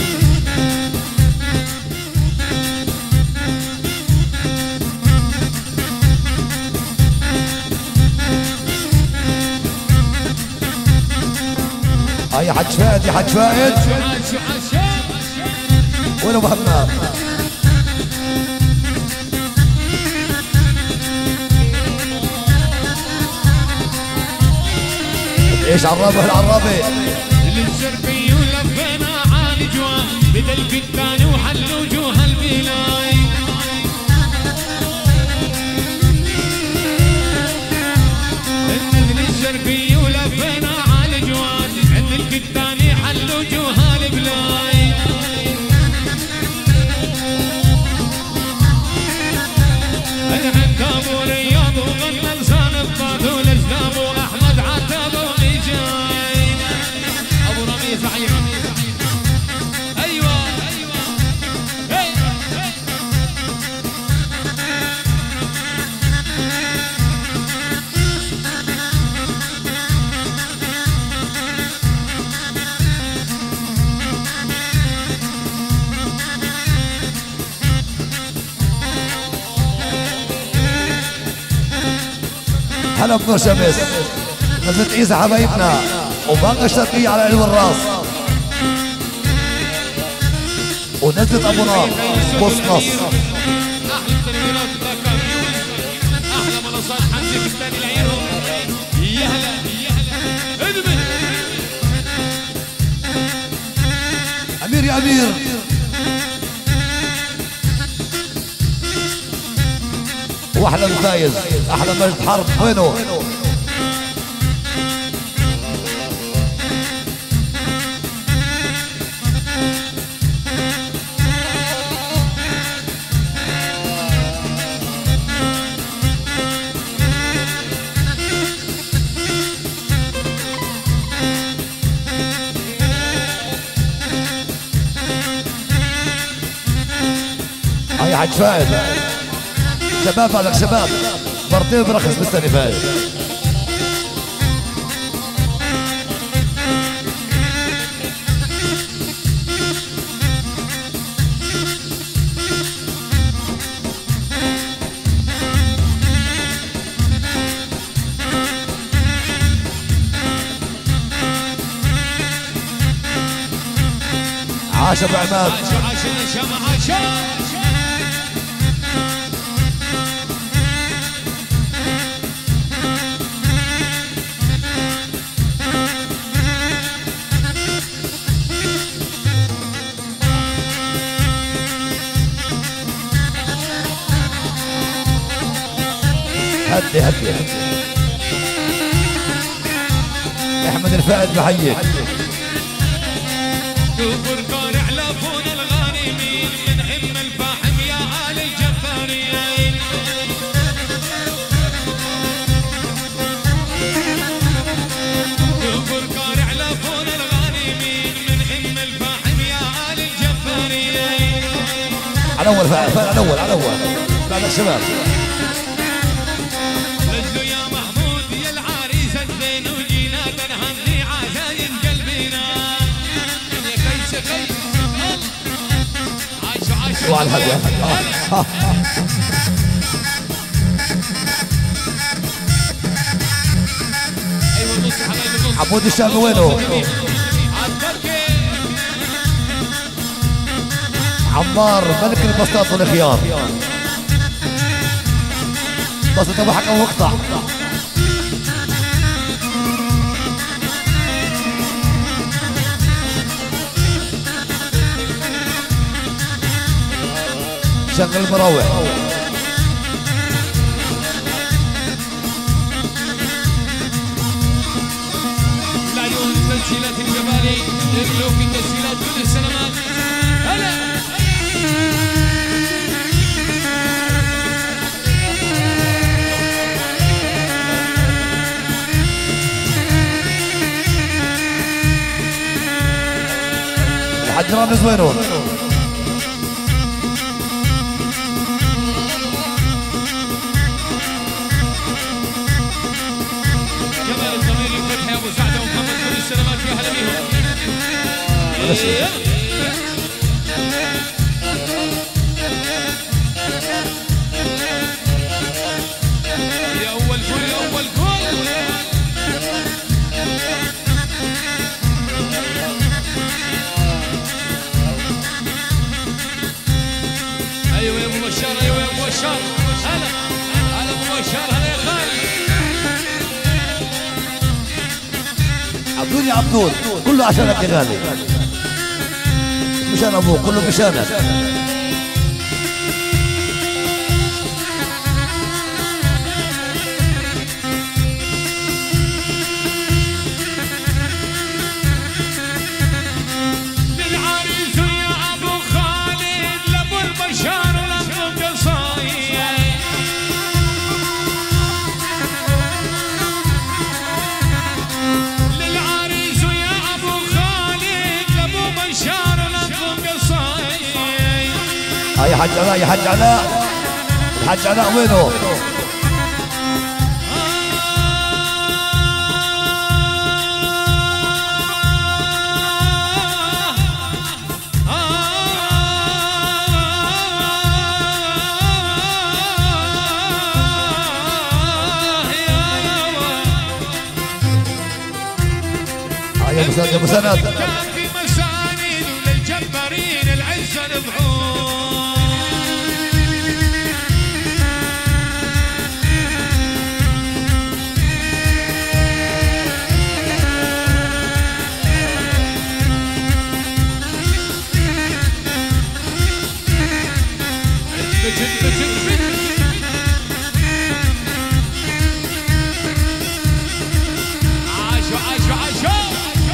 يا حج فائد يا حج فائد وين ابو حماد ايش عرابه العرابي للشرقي ولفينا عالي جوان بدل الثاني وحل وجوه البلاي النزل الشرقي ولفينا عالي جوان عند الثاني حل وجوه البلاي الحين ابو رياض وغنى لسان الطاف والاسلام واحمد عتاب ومجاي ابو رمي زعيم ايوه هي هلا بنور شمس نزلت عيسى حبايبنا وباقي الشرقية على علو الراس ونزلت ابو نار بص نص احلى التنويرات الذكريون احلى منصات حنزك الثاني لعينهم يا هلا يا هلا ادمن امير يا امير واحلى الفايز احلى مجد حرب وينه هاي حج فايز شباب هذا شباب مرتين برخص بالسنة فايز عاش ابو عماد هدي هدي احمد الفائد بحييك. كبر قارع لفون الغانمين من هم الفاحم يا آل الجبارين. كبر قارع لفون الغانمين من هم الفاحم يا آل الجبارين. على اول فائد على اول على اول بعد الشباب. نزلوا يا محمود يا العريس الزين وجينا تنهني عزايم قلبنا. يا قيس قيس عاشوا عاشوا وعلى الهدي ايوه نص حبايب النص. عبود الشام وينه؟ عمار ملك البساط والخيار. بسط ابو حكم واقطع. شغل المراوح. العيون تسجيلات الجبالي يغلو في تسجيلات كل السنوات. هلا الحاج رامز وينه؟ جمال الضمير الفتحي ابو سعده ومحمد كل السلامات يا هلا بيهم. يا اول جول يا اول جول. ايوه يا ابو بشار ايوه يا ابو بشار. هلا هلا ابو بشار هلا يا خالد. عبدول يا عبدول كله عشانك يا غالي. مشان ابوك كله مشانك. للعريس يا ابو خالد لابو البشار لابو قصايد. للعريس يا ابو خالد لابو بشار لابو قصايد. يا حاج علاء يا حاج علاء. الحاج علاء وينه؟ يا ابو سند يا ابو سند. كان في مساند وللجبارين العزة نبعون. عاشوا عاشوا عاشوا.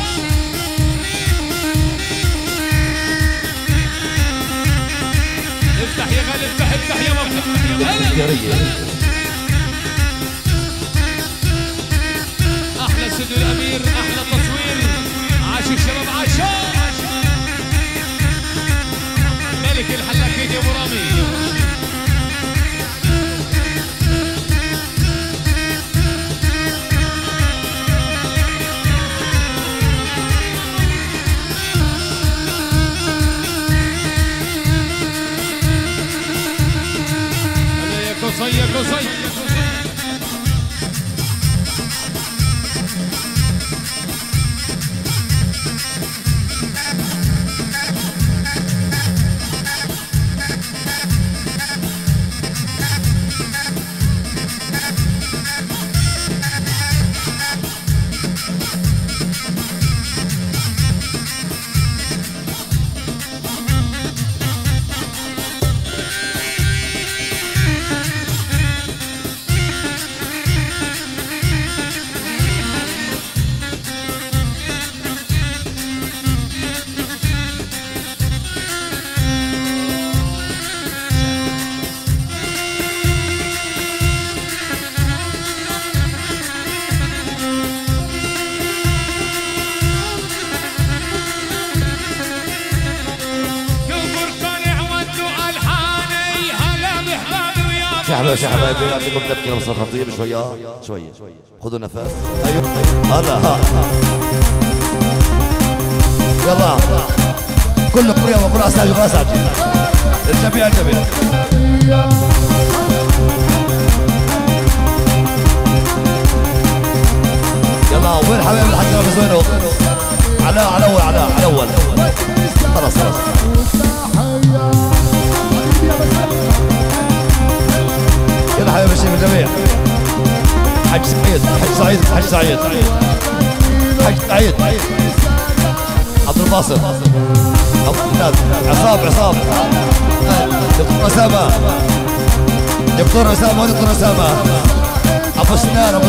افتح يا غالي افتح افتح يا مفتح. احلى استوديو الامير احلى تصوير. عاشوا الشباب عاشوا. ملك الحلاكين يا ابو رامي. قصي قصي حبايبي حبايبي يعطيكم تذكره بس الخطيب شويه شويه خذوا نفس. ايوه هلا يلا كلكم يلا كل اساجي كل اساجي الجميع الجميع. يلا وين حبايب الحاج رامز وينه؟ على اول خلاص يلا حبايب الشيخ الجميع. حاج سعيد عبد الباسط عصام دكتور أسامة ودكتور أسامة أبو سنان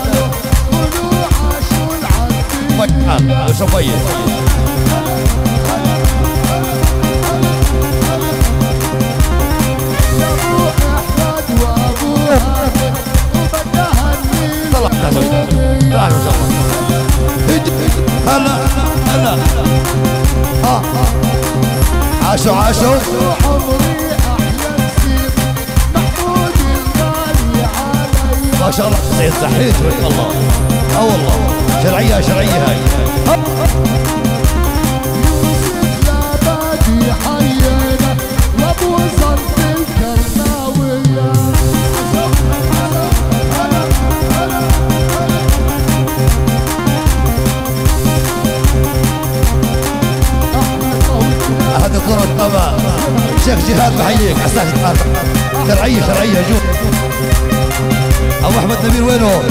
مكان شوية هلا عاشوا ما شاء الله سيد صحيت والله والله شرعية هاي هذه طرق طبعا شيخ جهاد بحييك عساك شرعية جود. ابو احمد نبيل وينه؟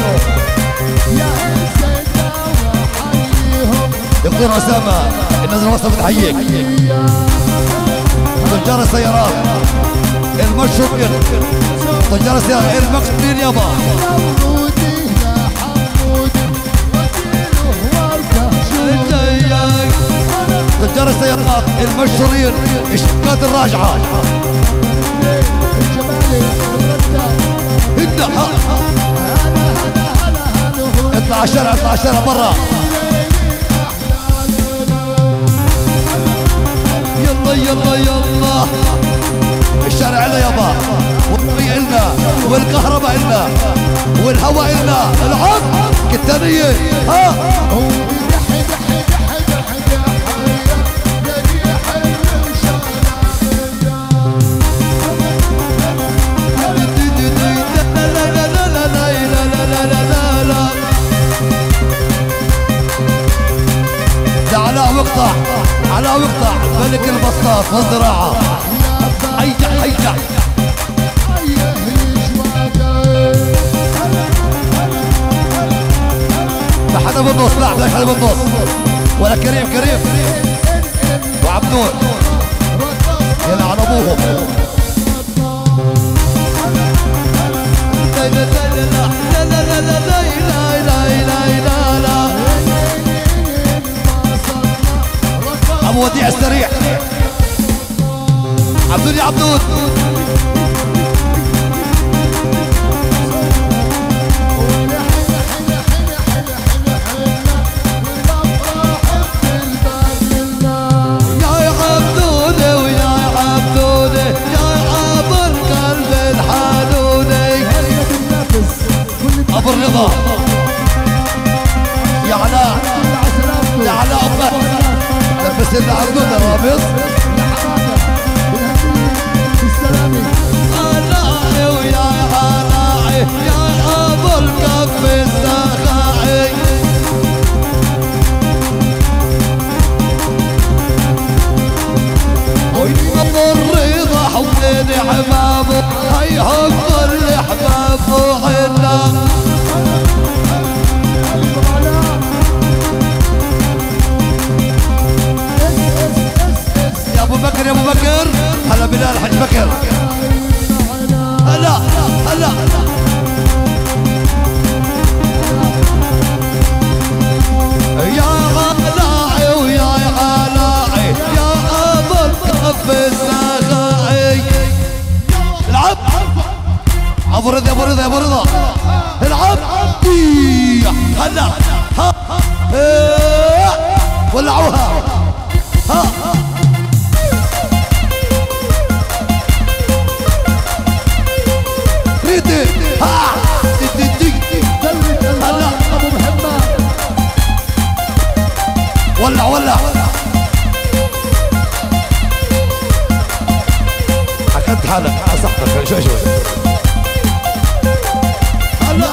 دكتور اسامه النزل وسط بتحييك. تجار السيارات المشهورين تجار السيارات المقصودين يابا. تجار السيارات المشهورين الشركات الراجعه. اطلع الشارع برا. يلا الشارع لنا يابا والطريق لنا والكهرباء لنا والهواء لنا العب كتانية ها علاء وقطع ملك البسطات والزراعة. هيجع لا حدا بالنص لا حدا بالنص ولا كريم وعبد نور يلا على ابوهم. لا ابو وديع السريع عبدود ابو الرضا يا علاء لبس لنا عبدود الرابط علاء ويا علاء يا ابو الكف السخاعي. ابو الرضا حوالين حبابه هيهم كل حبابه عنا. يا ابو بكر هلا بلال حج بكر هلا يا علاء ويا علاء يا ابو الكف السخاعي. العب ابو رضا العب هلا ولعوها انت حالك صحتك شوي شوي. هلا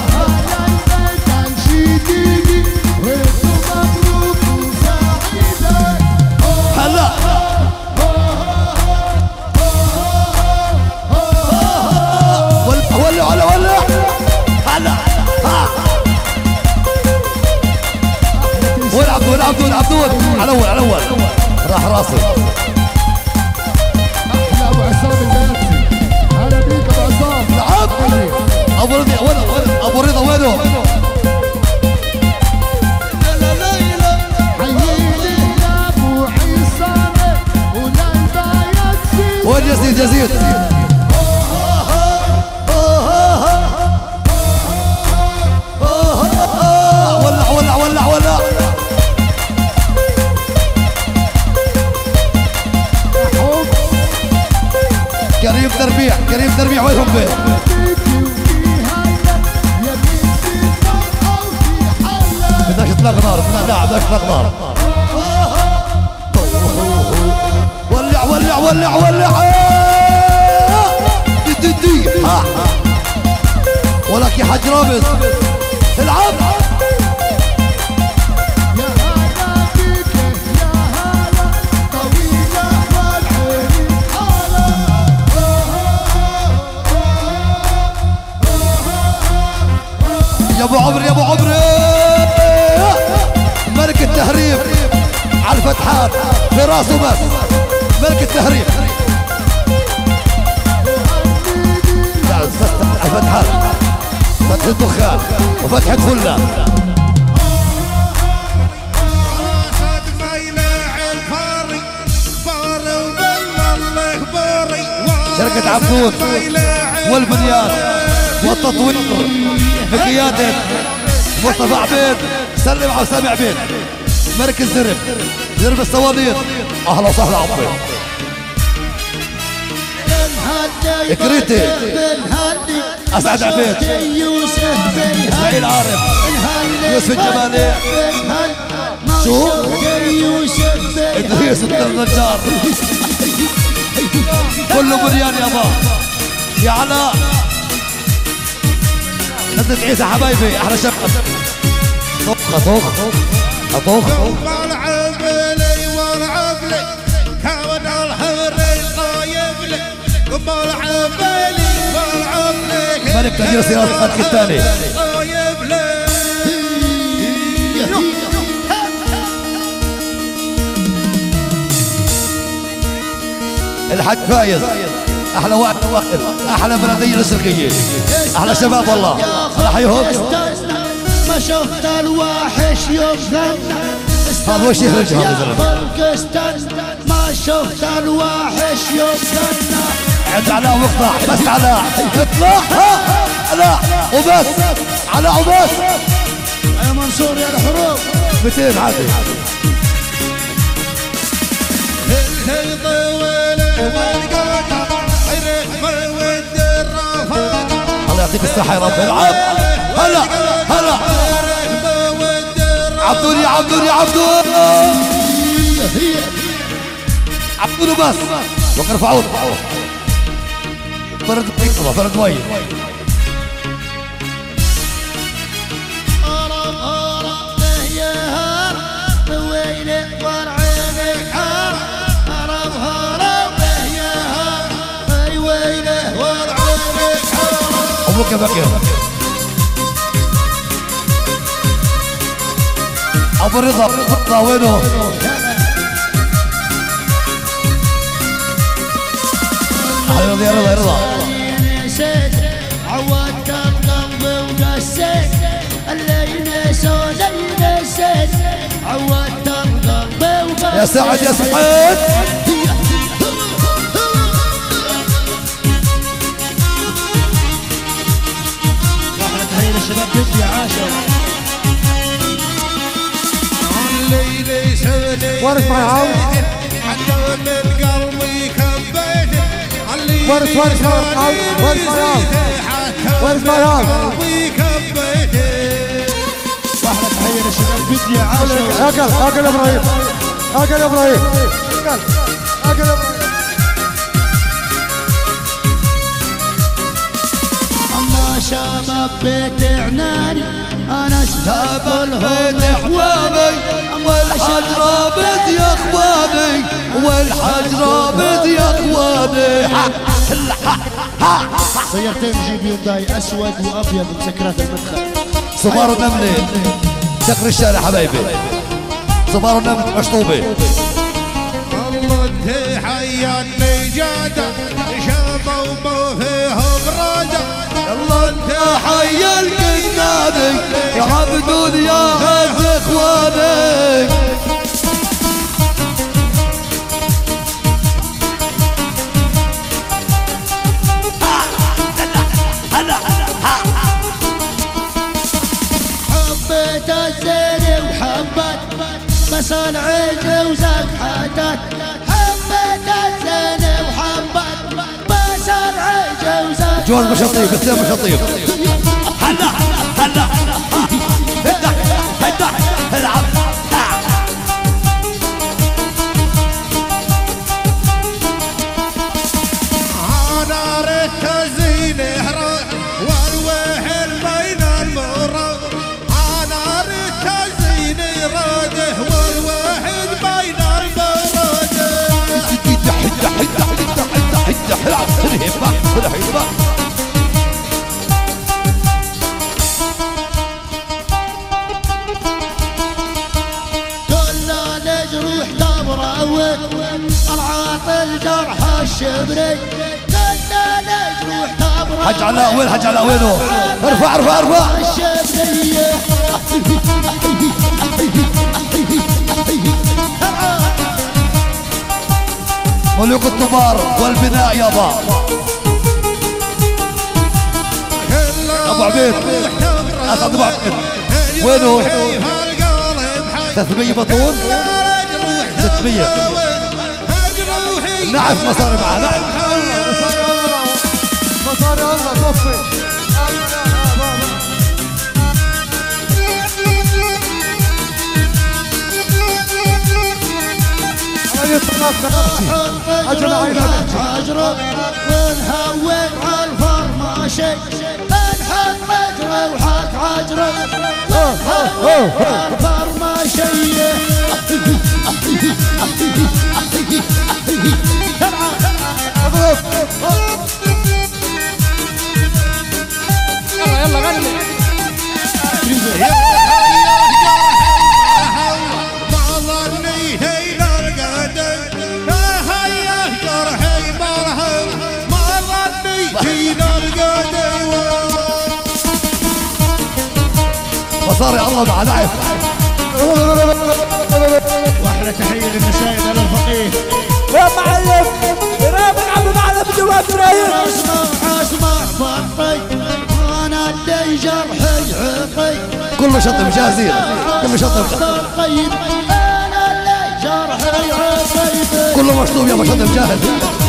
هلا ولا ولا ولا هلا ها والعبدون عبدون عبدون على اول على اول راح راسي. احلى ابو عصام البياتي. هلا بيك ابو عصام. نعم ابو رضا وين ابو رضا وينه؟ وين يزيد يزيد؟ ولع ولع ولع ولع. كريم تربيع كريم تربيع وينهم به؟ بدك تطلق نار لا بدك تطلق نار. ولع ولع ولع ولع دي دي ها ولك يا حاج رامز العب. يا هلا بيك يا هلا طويلة والعين حالة. يا ابو عمرو يا ابو عمرو ملك التهريب على الفتحات في راسه بس ملك التهريب. لا الفتحات فتح الدخان وفتحة فلة. شركة عبدون والبنيان والتطوير بقيادة مصطفى عبيد. سلم على سامي عبيد ملك الزرب زرب الصوانير. اهلا وسهلا عبيد اكريتي اسعد عبيد اسماعيل عارف يوسف الجمالي شو ادريس النجار كله بنيان يابا يا علاء خدت عيسى حبايبي احلى شباب. طخ طخ طخ والعب لي والعب لي كون الهري طايب لي والعب لي والعب لي ملك تغيير سيارات الخط الثاني. طايب لي الحاج فايز احلى واحد احلى بلديه الشرقيه احلى شباب والله الله يحييهم. ما شفت الوحش يغنى هذا وش يخرج هذا الزلمه. ما شفت الوحش يغنى. عد علاء واقطع بس علاء اطلع علاء وبس علاء وبس. يا منصور يا الحروب 200 عادي. الله يعطيك الصحة يا رب. العب هلا هلا عبدون يا عبدون يا عبدون عبدون وبس. وقف ارفعوه فرد مي فرد مي. ابوك بكر ابو رضا وينه؟ رضا يا رضا يا رضا. عودت القلب وقسيت اللي نسيت اللي نسيت. عودت القلب وقسيت يا سعد يا سعد. الشباب بدي عاشر ورث معي عاوز حتى من قلبي كبيته ورث ورث عاوز ورث معي عاوز ورث معي عاوز قلبي كبيته. واحدة تحية للشباب بدي عاشر. اكل يا ابراهيم اكل يا ابراهيم اكل يا ابراهيم. شباب بيت عناني انا اشتاق لهم اخواني والحج رابط يا اخواني والحج رابط يا اخواني. سيارتين جيب يونداي اسود وابيض بسكرات المدخل. صبار النملة سكر الشارع حبايبي صبار النملة مشطوبة. الله حيا النجادة شاموا موهيهم رادة. الله انت حيا القنادي يا عبدون يا هز اخواني. حبيت الزين وحبت بس العيد وزكحتت. حبيت الزين وحبت بس العيد وزكحتت. جوز مشطيب الثاني مشطيب. هلا هلا هلا هلا العب. انا ريت زين هرا والوهل بين المرا. انا ريت زين راده والوهل بين المراده. حده حده حده حده حده حده الهبه الهبه. العاطل جرح الشبري كنا نجروح تبرع. حج علاء وين حج علاء وينه؟ ارفع ارفع ارفع. الشبرية ملوك الطبار والبناء يابا. ابو عبيد اسعد ابو عبيد وينه؟ 300 بطون 600 نعف مصاري معاه نعف مصاري الله طفي. اجرب ونهون على الفرماشي نحط مجروحك عجرب ونهون على الفرماشي. يلا يلا غني. ما ظني هينا القدر لا هيا جرحي مرهم. ما ظني هينا القدر. مصاري الله مع نعف. واحلى تحيه للمشاهد على الفقيه يا معلم رابع عبد المعلم جواد رايق. اسمع فرطي انا اللي جرحي عقي. كل شطب جاهزين كل شطب طيب انا اللي جرحي عقي. كله مشطوب يا شطب جاهز.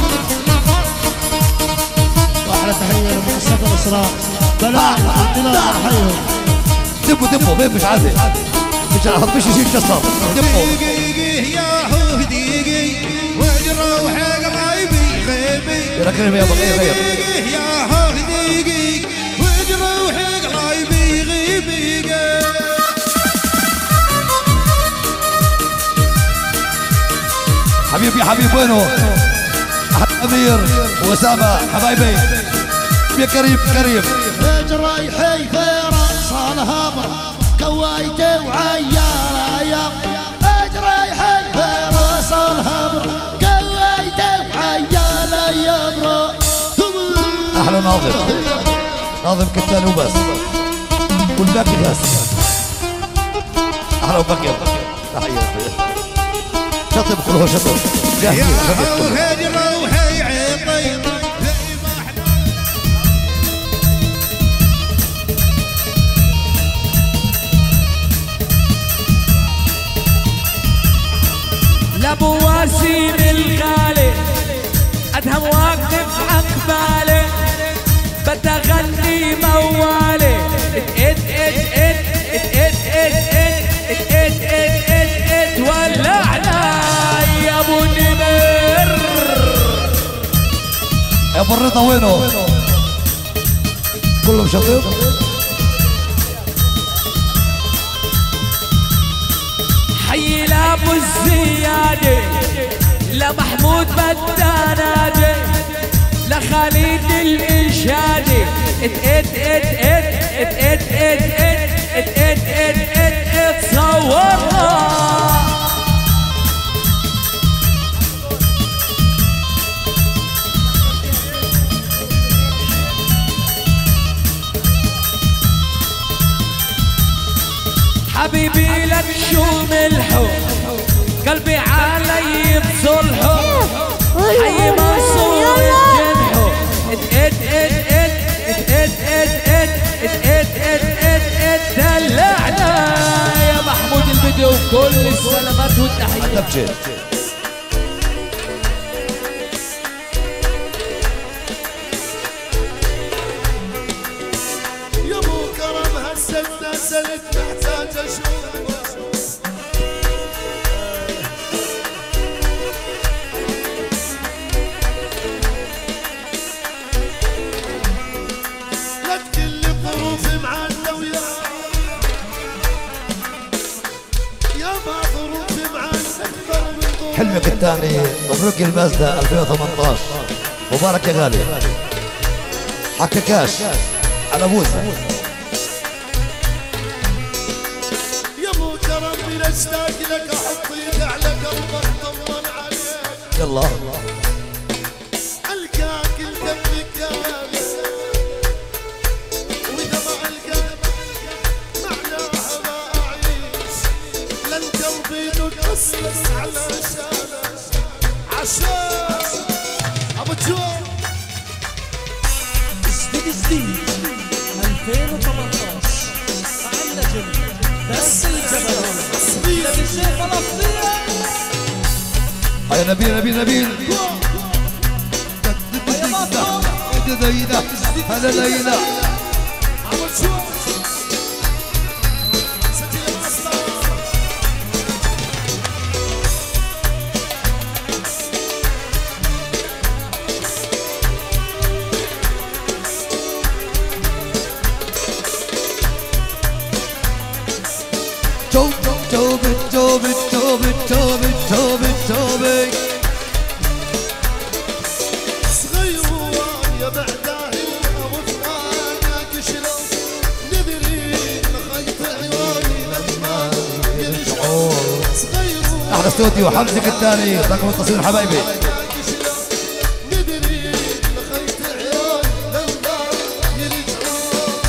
واحلى تحيه لمؤسسه الاسراء بلا انطلاق حيهم. دبوا دبوا مين مش عادي مش يشيل قصر دبوا. دقيقي يا هو دقيقي وجروحك غايبي غيبي. يا كريم يا بغير غير يا هو دقيقي وجروحك غايبي غيبي. حبيب يا حبيب وينه؟ امير واسامه حبايبي يا كريم كريم. جريحي في راس الهبر كويتي وعيالة يم. جريحي في راس الهبر كويتي وعيالة يبرا. احلى ناظم ناظم كتان وبس والباقي بس. احلى وبقي تحيه شطب كله شطب جاهزين روحي عطي. لابو واسيم الغالي ادهم واقف عقبالي بتغني موالي ولعنا يا ابو النمر. يا ابو الرضا وينه؟ كلهم شطيب. حي لابو الزيادة لمحمود بدانادي لخالد الإنشادي تصورنا حبيبي لك شو ملحو قلبي علي بصلحو حي منصور الجنحو دلعنا يا محمود الفيديو كل السلامات والتحيات. يا ابو كرم هالسنة سلك محتاج اشوفك. حلمك الثاني مبروك المازدا 2018 مبارك يا غالي. حكى كاش على بوسه. يا ابو كرم من اشتاق لك احط ايدي على قلبك طمن عليك. يلا القاك لدمك يا غالي واذا ما القاك معناها ما اعيش. لن قلبي يتأسس على شانك عشان ابو جون. جديد 2018 مع النجم بس الجبل للشيخ فلسطين. هيا نبيل نبيل نبيل هلا ليلى ابو جون سجل المصدر. توبي صغيران يا بعداهي ابو فؤادك شلون نذري لخيط عيوني لما يرجعون. صغيرون احلى استوديو حمزك الثاني رقم التصوير حبايبي. نذري لخيط عيوني لما يرجعون.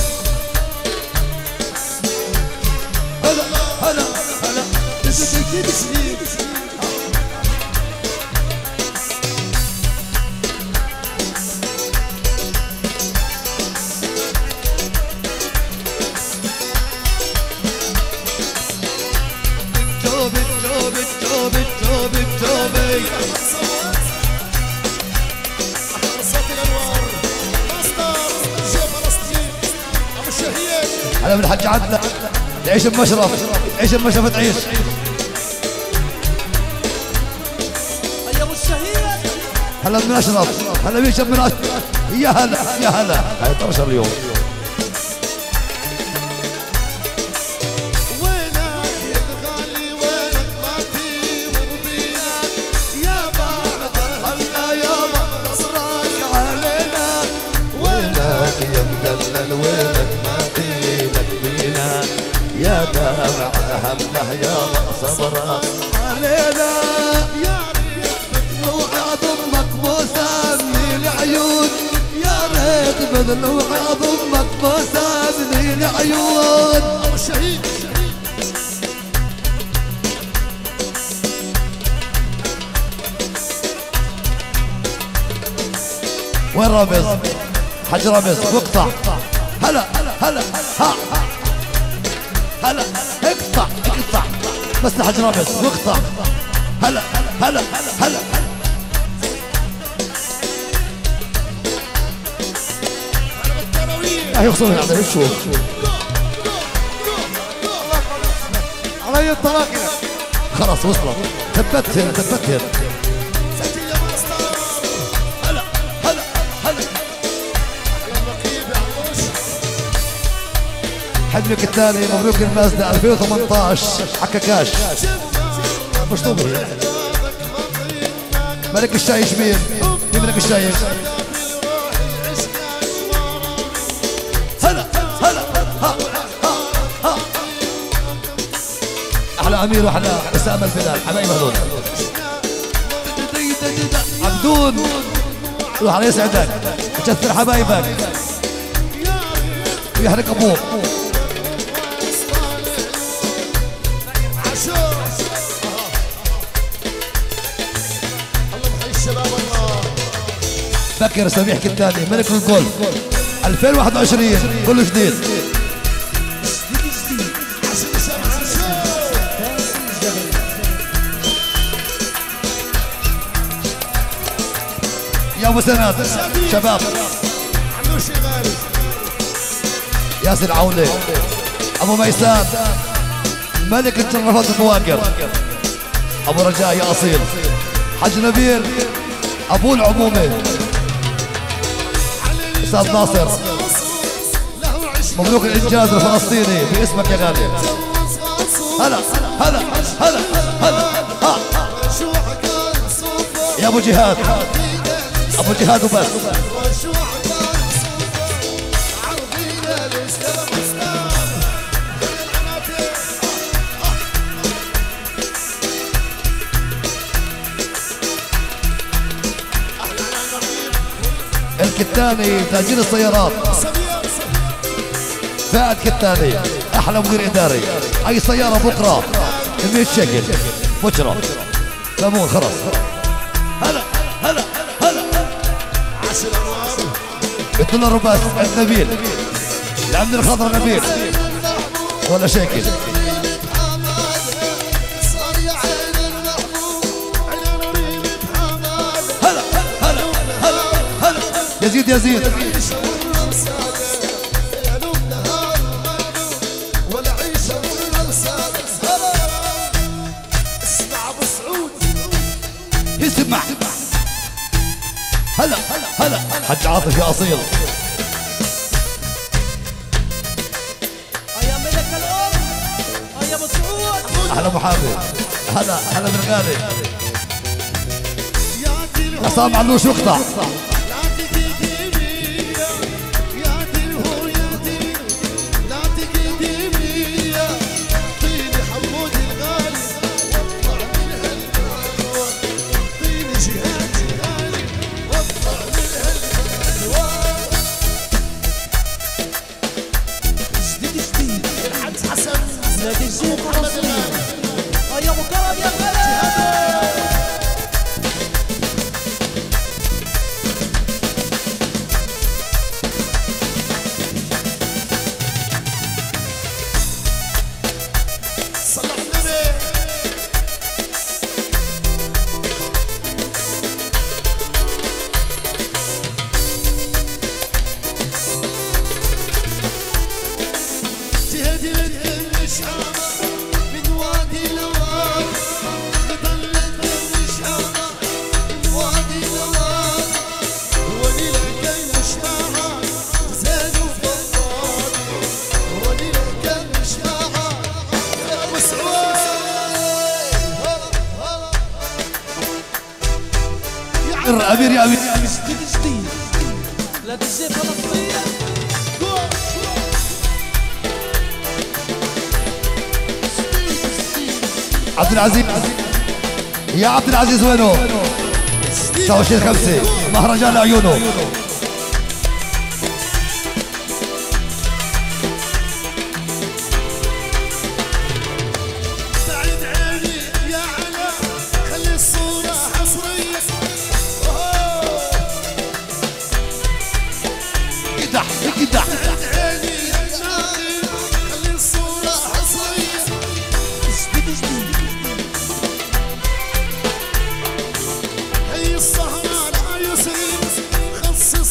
هلا هلا هلا هلا من الحاج عدنان تعيش بمشرف عيش بمشرف تعيش. يا ابو الشهيد هلا من اشرف هلا مين شب من اشرف. يا هلا يا هلا هاي طرش اليوم. يا دامع همه يا صبرا علينا يا ريت روح ضمك بوسامني العيون. يا ريت بضلوع ضمك بوسامني العيون. ابو الشهيد وين رامز؟ حج رامز واقطع. هلا هلا ها هلا اقطع اقطع بس لحج رامز واقطع. هلا هلا هلا هي وصلنا على شوف علي الطلاقه خلاص وصلت. ثبت هنا ثبت هنا. سجل يا ماستر. هلا هلا هلا يا الرقيب يا عموش حلمك الثاني مبروك المازدا 2018 حكاكاش مش طوبي. ملك الشايش مين ملك الشايش؟ هلا هلا ها ها ها. احلى امير واحلى اسامه الفلال حبايب هذول عبدون روح على يسعدك كثر حبايبك ويحرق ابوك. بكر سميح كتاني ملك الجولف 2021 كله جديد. يا ابو سند شباب ياسر عوني ابو ميسان ملك الترفات المواقر ابو رجاء يا اصيل حج نبيل ابو العمومي استاذ ناصر مبروك الانجاز الفلسطيني باسمك يا غالي. هلا هلا هلا هلا ها. يا ابو جهاد ابو جهاد وبس. الكتاني تاجير السيارات فهد كتاني احلى مدير اداري. اي سياره بكره 100 شكل بكره ليمون خلاص. هلا هلا هلا $10 بس النبيل العمد الخضر نبيل ولا شكل. هلا هلا هلا هلا يزيد يزيد اسمع. هلا هلا حج عاطف يا اصيل. يا ملك الارض يا ابو سعود. اهلا محمد هلا هلا بالغالي. عصام علوش اقطع. يا ابو كرم يا غالي. امير يا امير لا تجي فلسطين. عبد العزيز يا عبد العزيز وينه؟ 29/5 مهرجان عيونه. سعيد عيني يا علا خلي الصورة حصرية. كدح كدح عيني يا ناغي خلي الصورة حصرية. هي السهران يسري خصص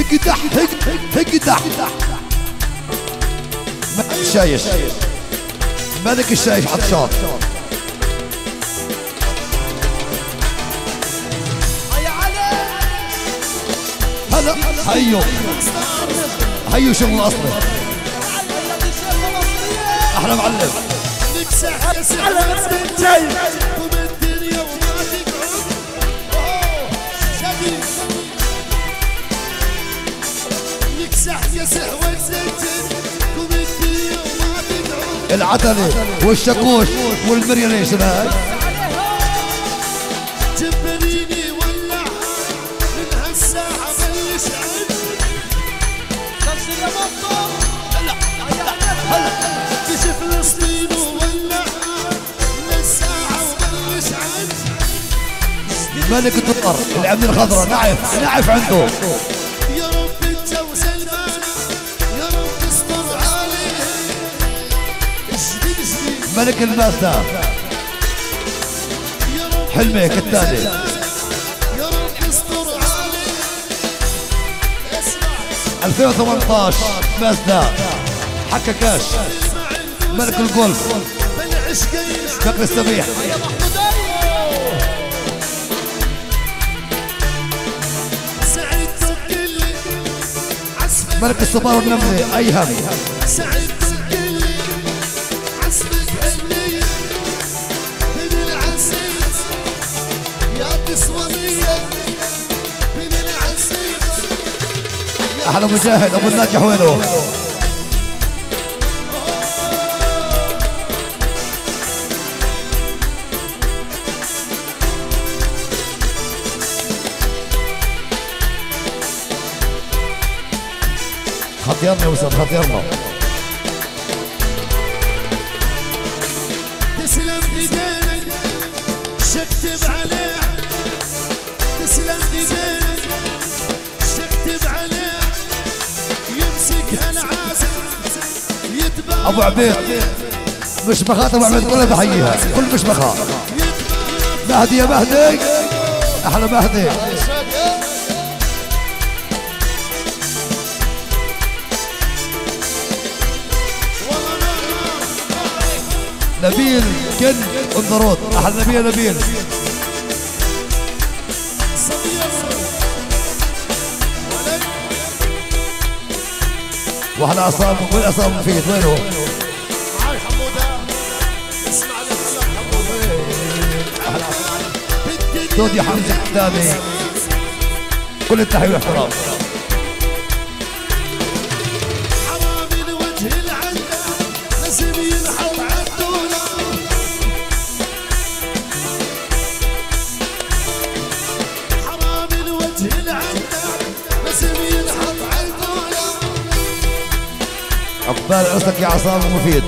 اقدح اقدح الشايش ملك الشايش عطشان. هلا هيو شغل اصلي احلى معلم. على الدنيا وما تقعد يكسح يسح ويزيتن الدنيا وما تقعد. العتلة والشاكوش والمريالين شباب جبريني ولع من هالساعة بلش عد خلص يا مطر هلا في فلسطين وولع من الساعة وبلش عد. ملك الدقر العمل الخضراء نعف عنده. يا رب انت وسلمان يا رب استر عليه جديد ملك الماسة حلمك الثاني يا رب استر عليه. 2018 مازدا حكا كاش ملك الجولف بكر السميح ملك الصبار والنملة أيهم سعيد تقلي عسلك هنية من العسيس يا تسوانية من العسيس. أحلى مجاهد أبو الناجح وينه؟ خطيرنا يا وسام خطيرنا. تسلم ايدينك شكتب عليه تسلم ايدينك شكتب عليه يمسك هالعازم يتبع. ابو عبيد مشبخات ابو عبيد كلها بحييها كل مشبخات. مهدي يا مهدي احلى مهدي. نبيل كن الضرود احلى نبيل واحلى عصام وين عصام مفيد وينه؟ هاي حموده اسمع لي دودي حمزه الثاني كل التحيه والاحترام. حرام الوجه العنده لازم ينحط عالدولة. حرام الوجه العنده لازم ينحط عالدولة. عقبال عرسك يا عصام ومفيد.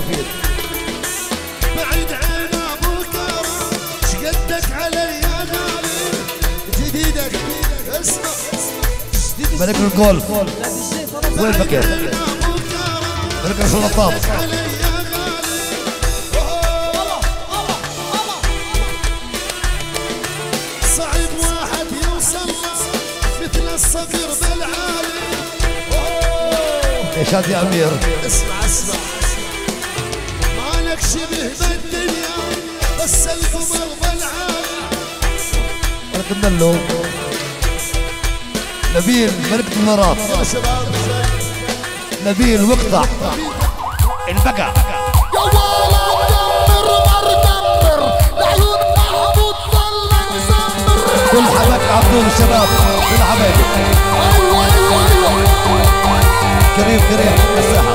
بعيد عين ابو كرم شقدك علي يا غالي جديدك اسمع ملك الجولف وين بكر؟ ملك السلطات صعب واحد يوصل مثل الصقر بالعالي. يا شاد يا امير اسمع مالك شبه بالدنيا بس القمر بالعالي. ملك النلو نبيل ملك النارات نبيل وقطع البقع. يا والله دمر لعيون محمود ظل نسمر. كل حبايب عبدون الشباب كل حبايبي. ايوه كريم الساحة.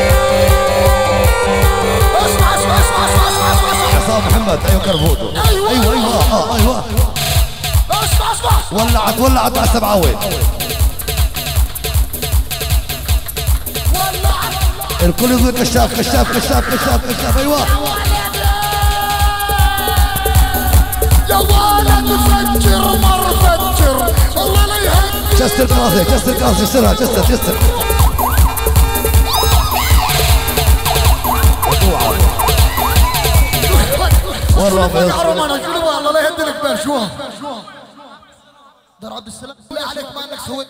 اسمع عصام محمد ايوه كرفوتو ايوه اسمع ولعت مع السبعاوي. الكل يقول كشاف ايوه. يا ولد فجر مر فجر الله لا يهدي. جستر كراسي جسترها جستر والله والله لا يهدي لك بال شو دار عبد السلام لا عليك ما انك سويت.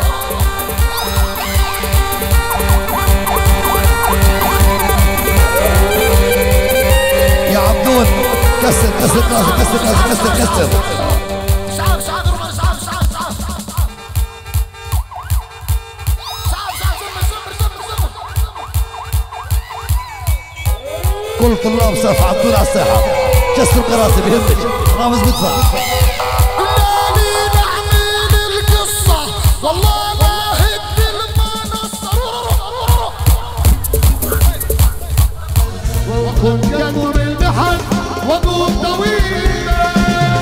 يا عبدون كسر كسر كسر كسر كسر كسر. اسعاف اسعاف اسعاف اسعاف اسعاف كل طلاب سقف عبدون على الساحة كسروا كراسي بيهمش رامز بدفع. والله ما هدي لما نصر وكن جنب البحر وقوم طويلة.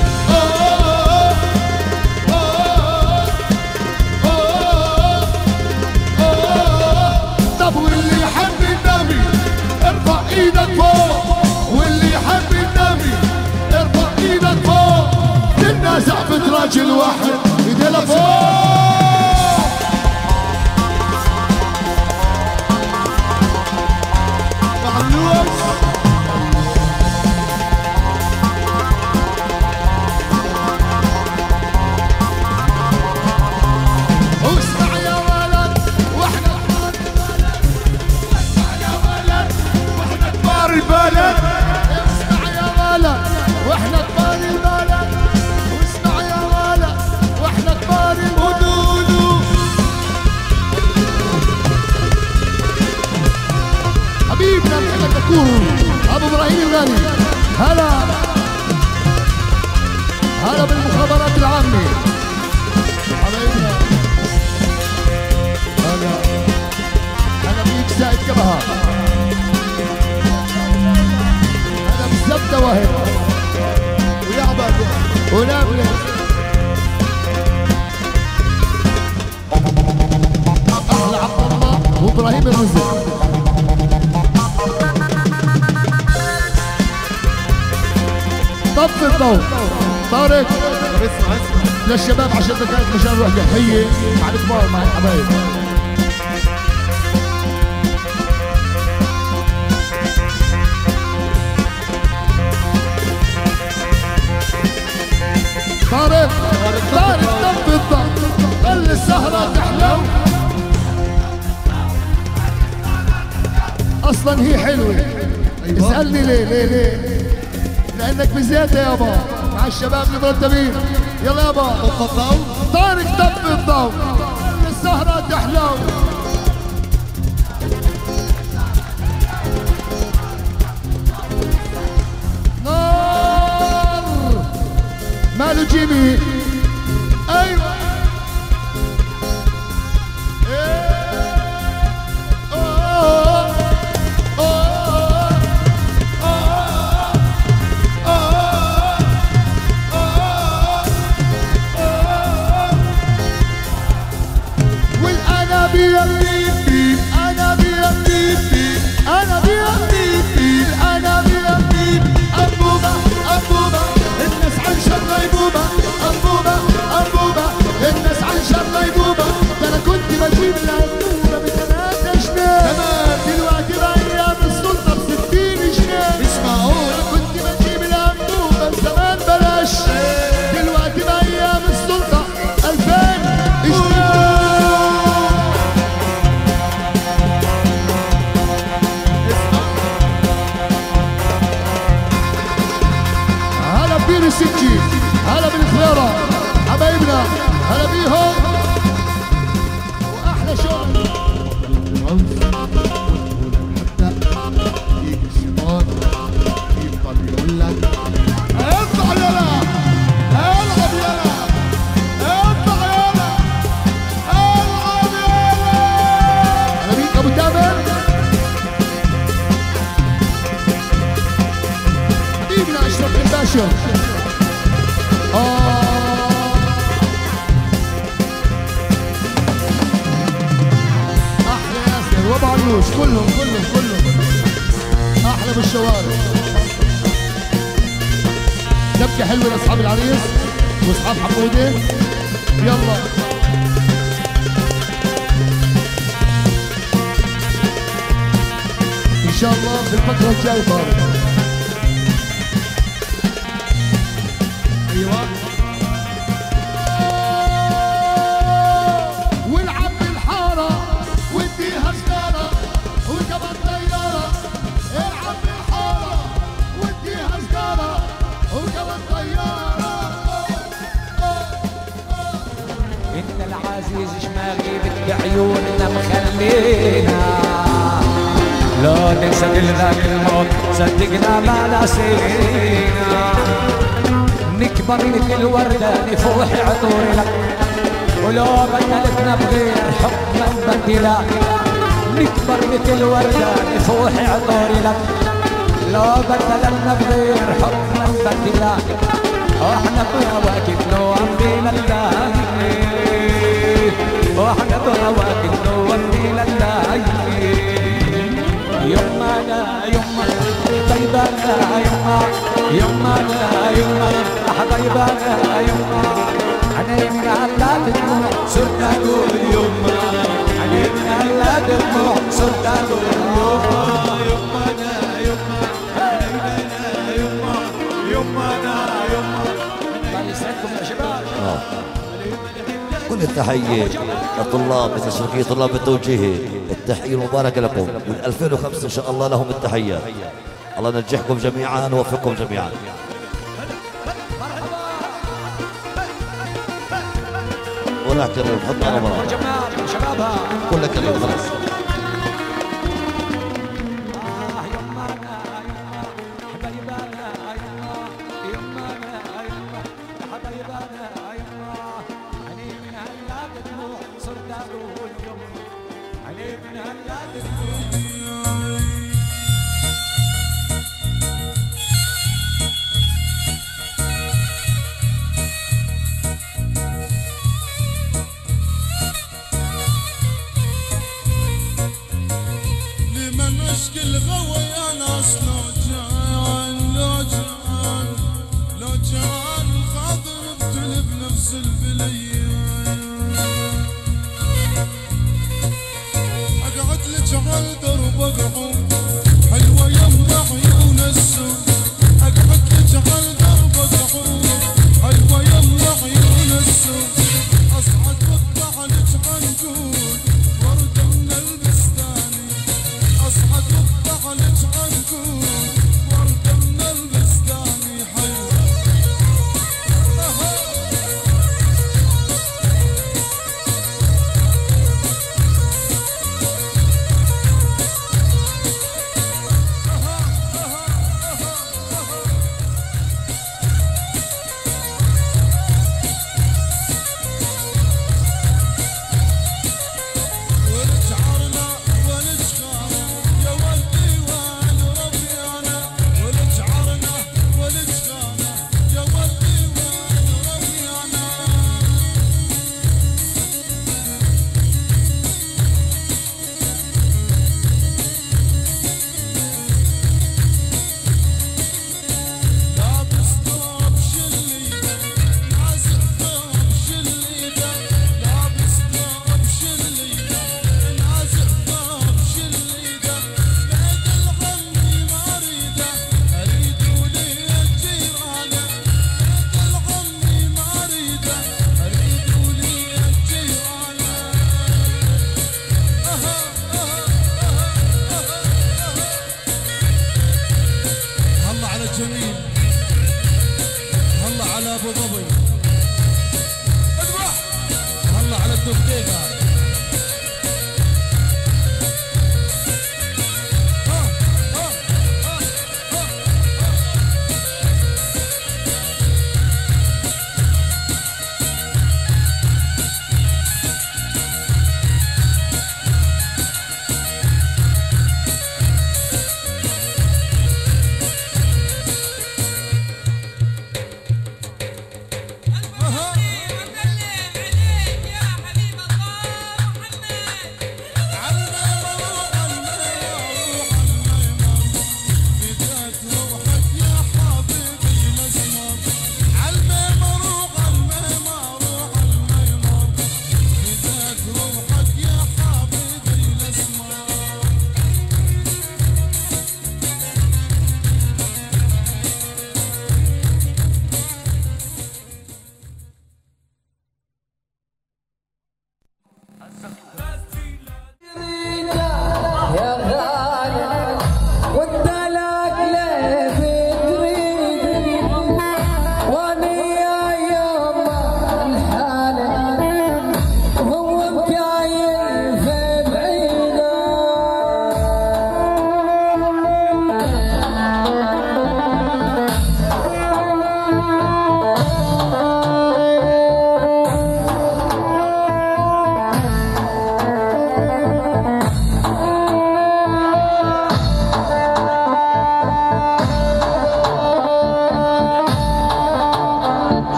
طب واللي يحب النبي ارفع ايدك فوق، واللي يحب النبي ارفع ايدك فوق. كنا زعفة راجل واحد ايدينا فوق. ابو ابراهيم الغالي هلا هلا بالمخابرات العامة حبايبنا. هلا بيك زائد كبها، هلا بالزبدة وهب ويعبد ونابلس. احلى عبد الله وابراهيم الرزق. طفي الضوء طارق للشباب 10 دقائق مشان نروح تحية مع الكبار مع الحبايب. طارق طفي الضوء خلي السهرة تحلو. اصلا هي حلوة. اسألني ليه لانك بزيادة يابا مع الشباب المرتبين. يلا يابا طارق طفي الضوء السهرة تحلو. نار ماله جيمي. ايوه السكي. هلا بالخيارة حبايبنا هلا بيهم واحلى شغل. يجي الشيطان يفضل يقول لك اطلع يلا العب يلا اطلع يلا العب يلا. هلا بيك ابو تامر حبيبنا اشرف الباشا. احلى ياسر وابو علوش كلهم احلى بالشوارع. دبكه حلوه لاصحاب العريس واصحاب حموده. يلا ان شاء الله في الفتره الجايه طارق. ايوه لو تنسى كل ذاك الموت صدقنا ما نسينا. نكبر مثل وردة نفوح عطور لك ولو بدلتنا بغير حكم نبدلك. نكبر مثل وردة نفوح عطور لك لو بدلتنا بغير حكم نبدلك. واحنا بهواك نوم بين الليل واحنا بهواك نوم بين الليل. يمنا يما طيبانا يما يمنا يما حبايبانا يما. عينينا على دموع صرت اقول يما عينينا على دموع صرت اقول يما. يمنا يما عينينا يما يمنا يما. الله يسعدكم يا شباب. كل التحية لطلاب التشريقية طلاب التوجيهي. التحية المباركة لكم من 2005 إن شاء الله لهم التحيات. الله ينجحكم جميعا ووفقكم جميعا. ولا كريم حط على مرة كلها كريم خلاص.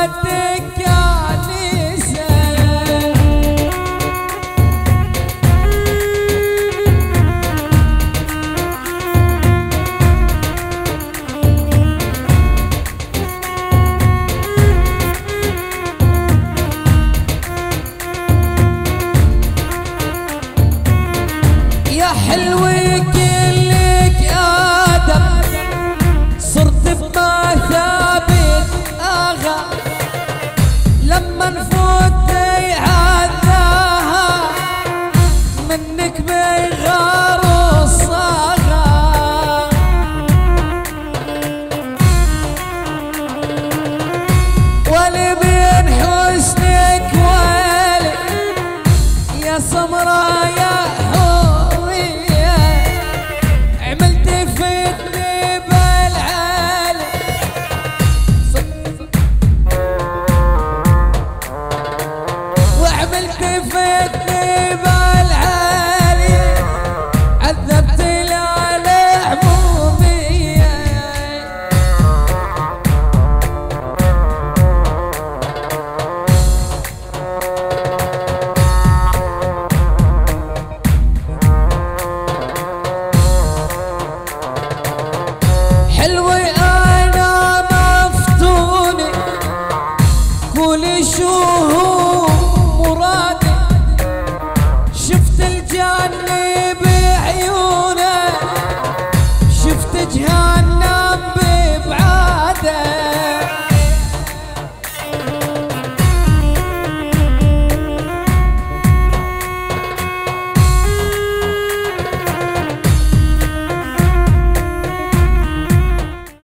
ودك يا نساء. يا حلوة كلك آدم صرت بمثابة أغا لما نفوت عذاها منك بيغار الصغا. ولي بين حسنك والي يا سمرا يا حورية عملت فتني بالعالي وعملت فتني بالعالي عذبت العمومية. حلوة أنا مفتوني قولي شو هو مرادي شفت الجنة بعيونه شفت جهنم ببعاده.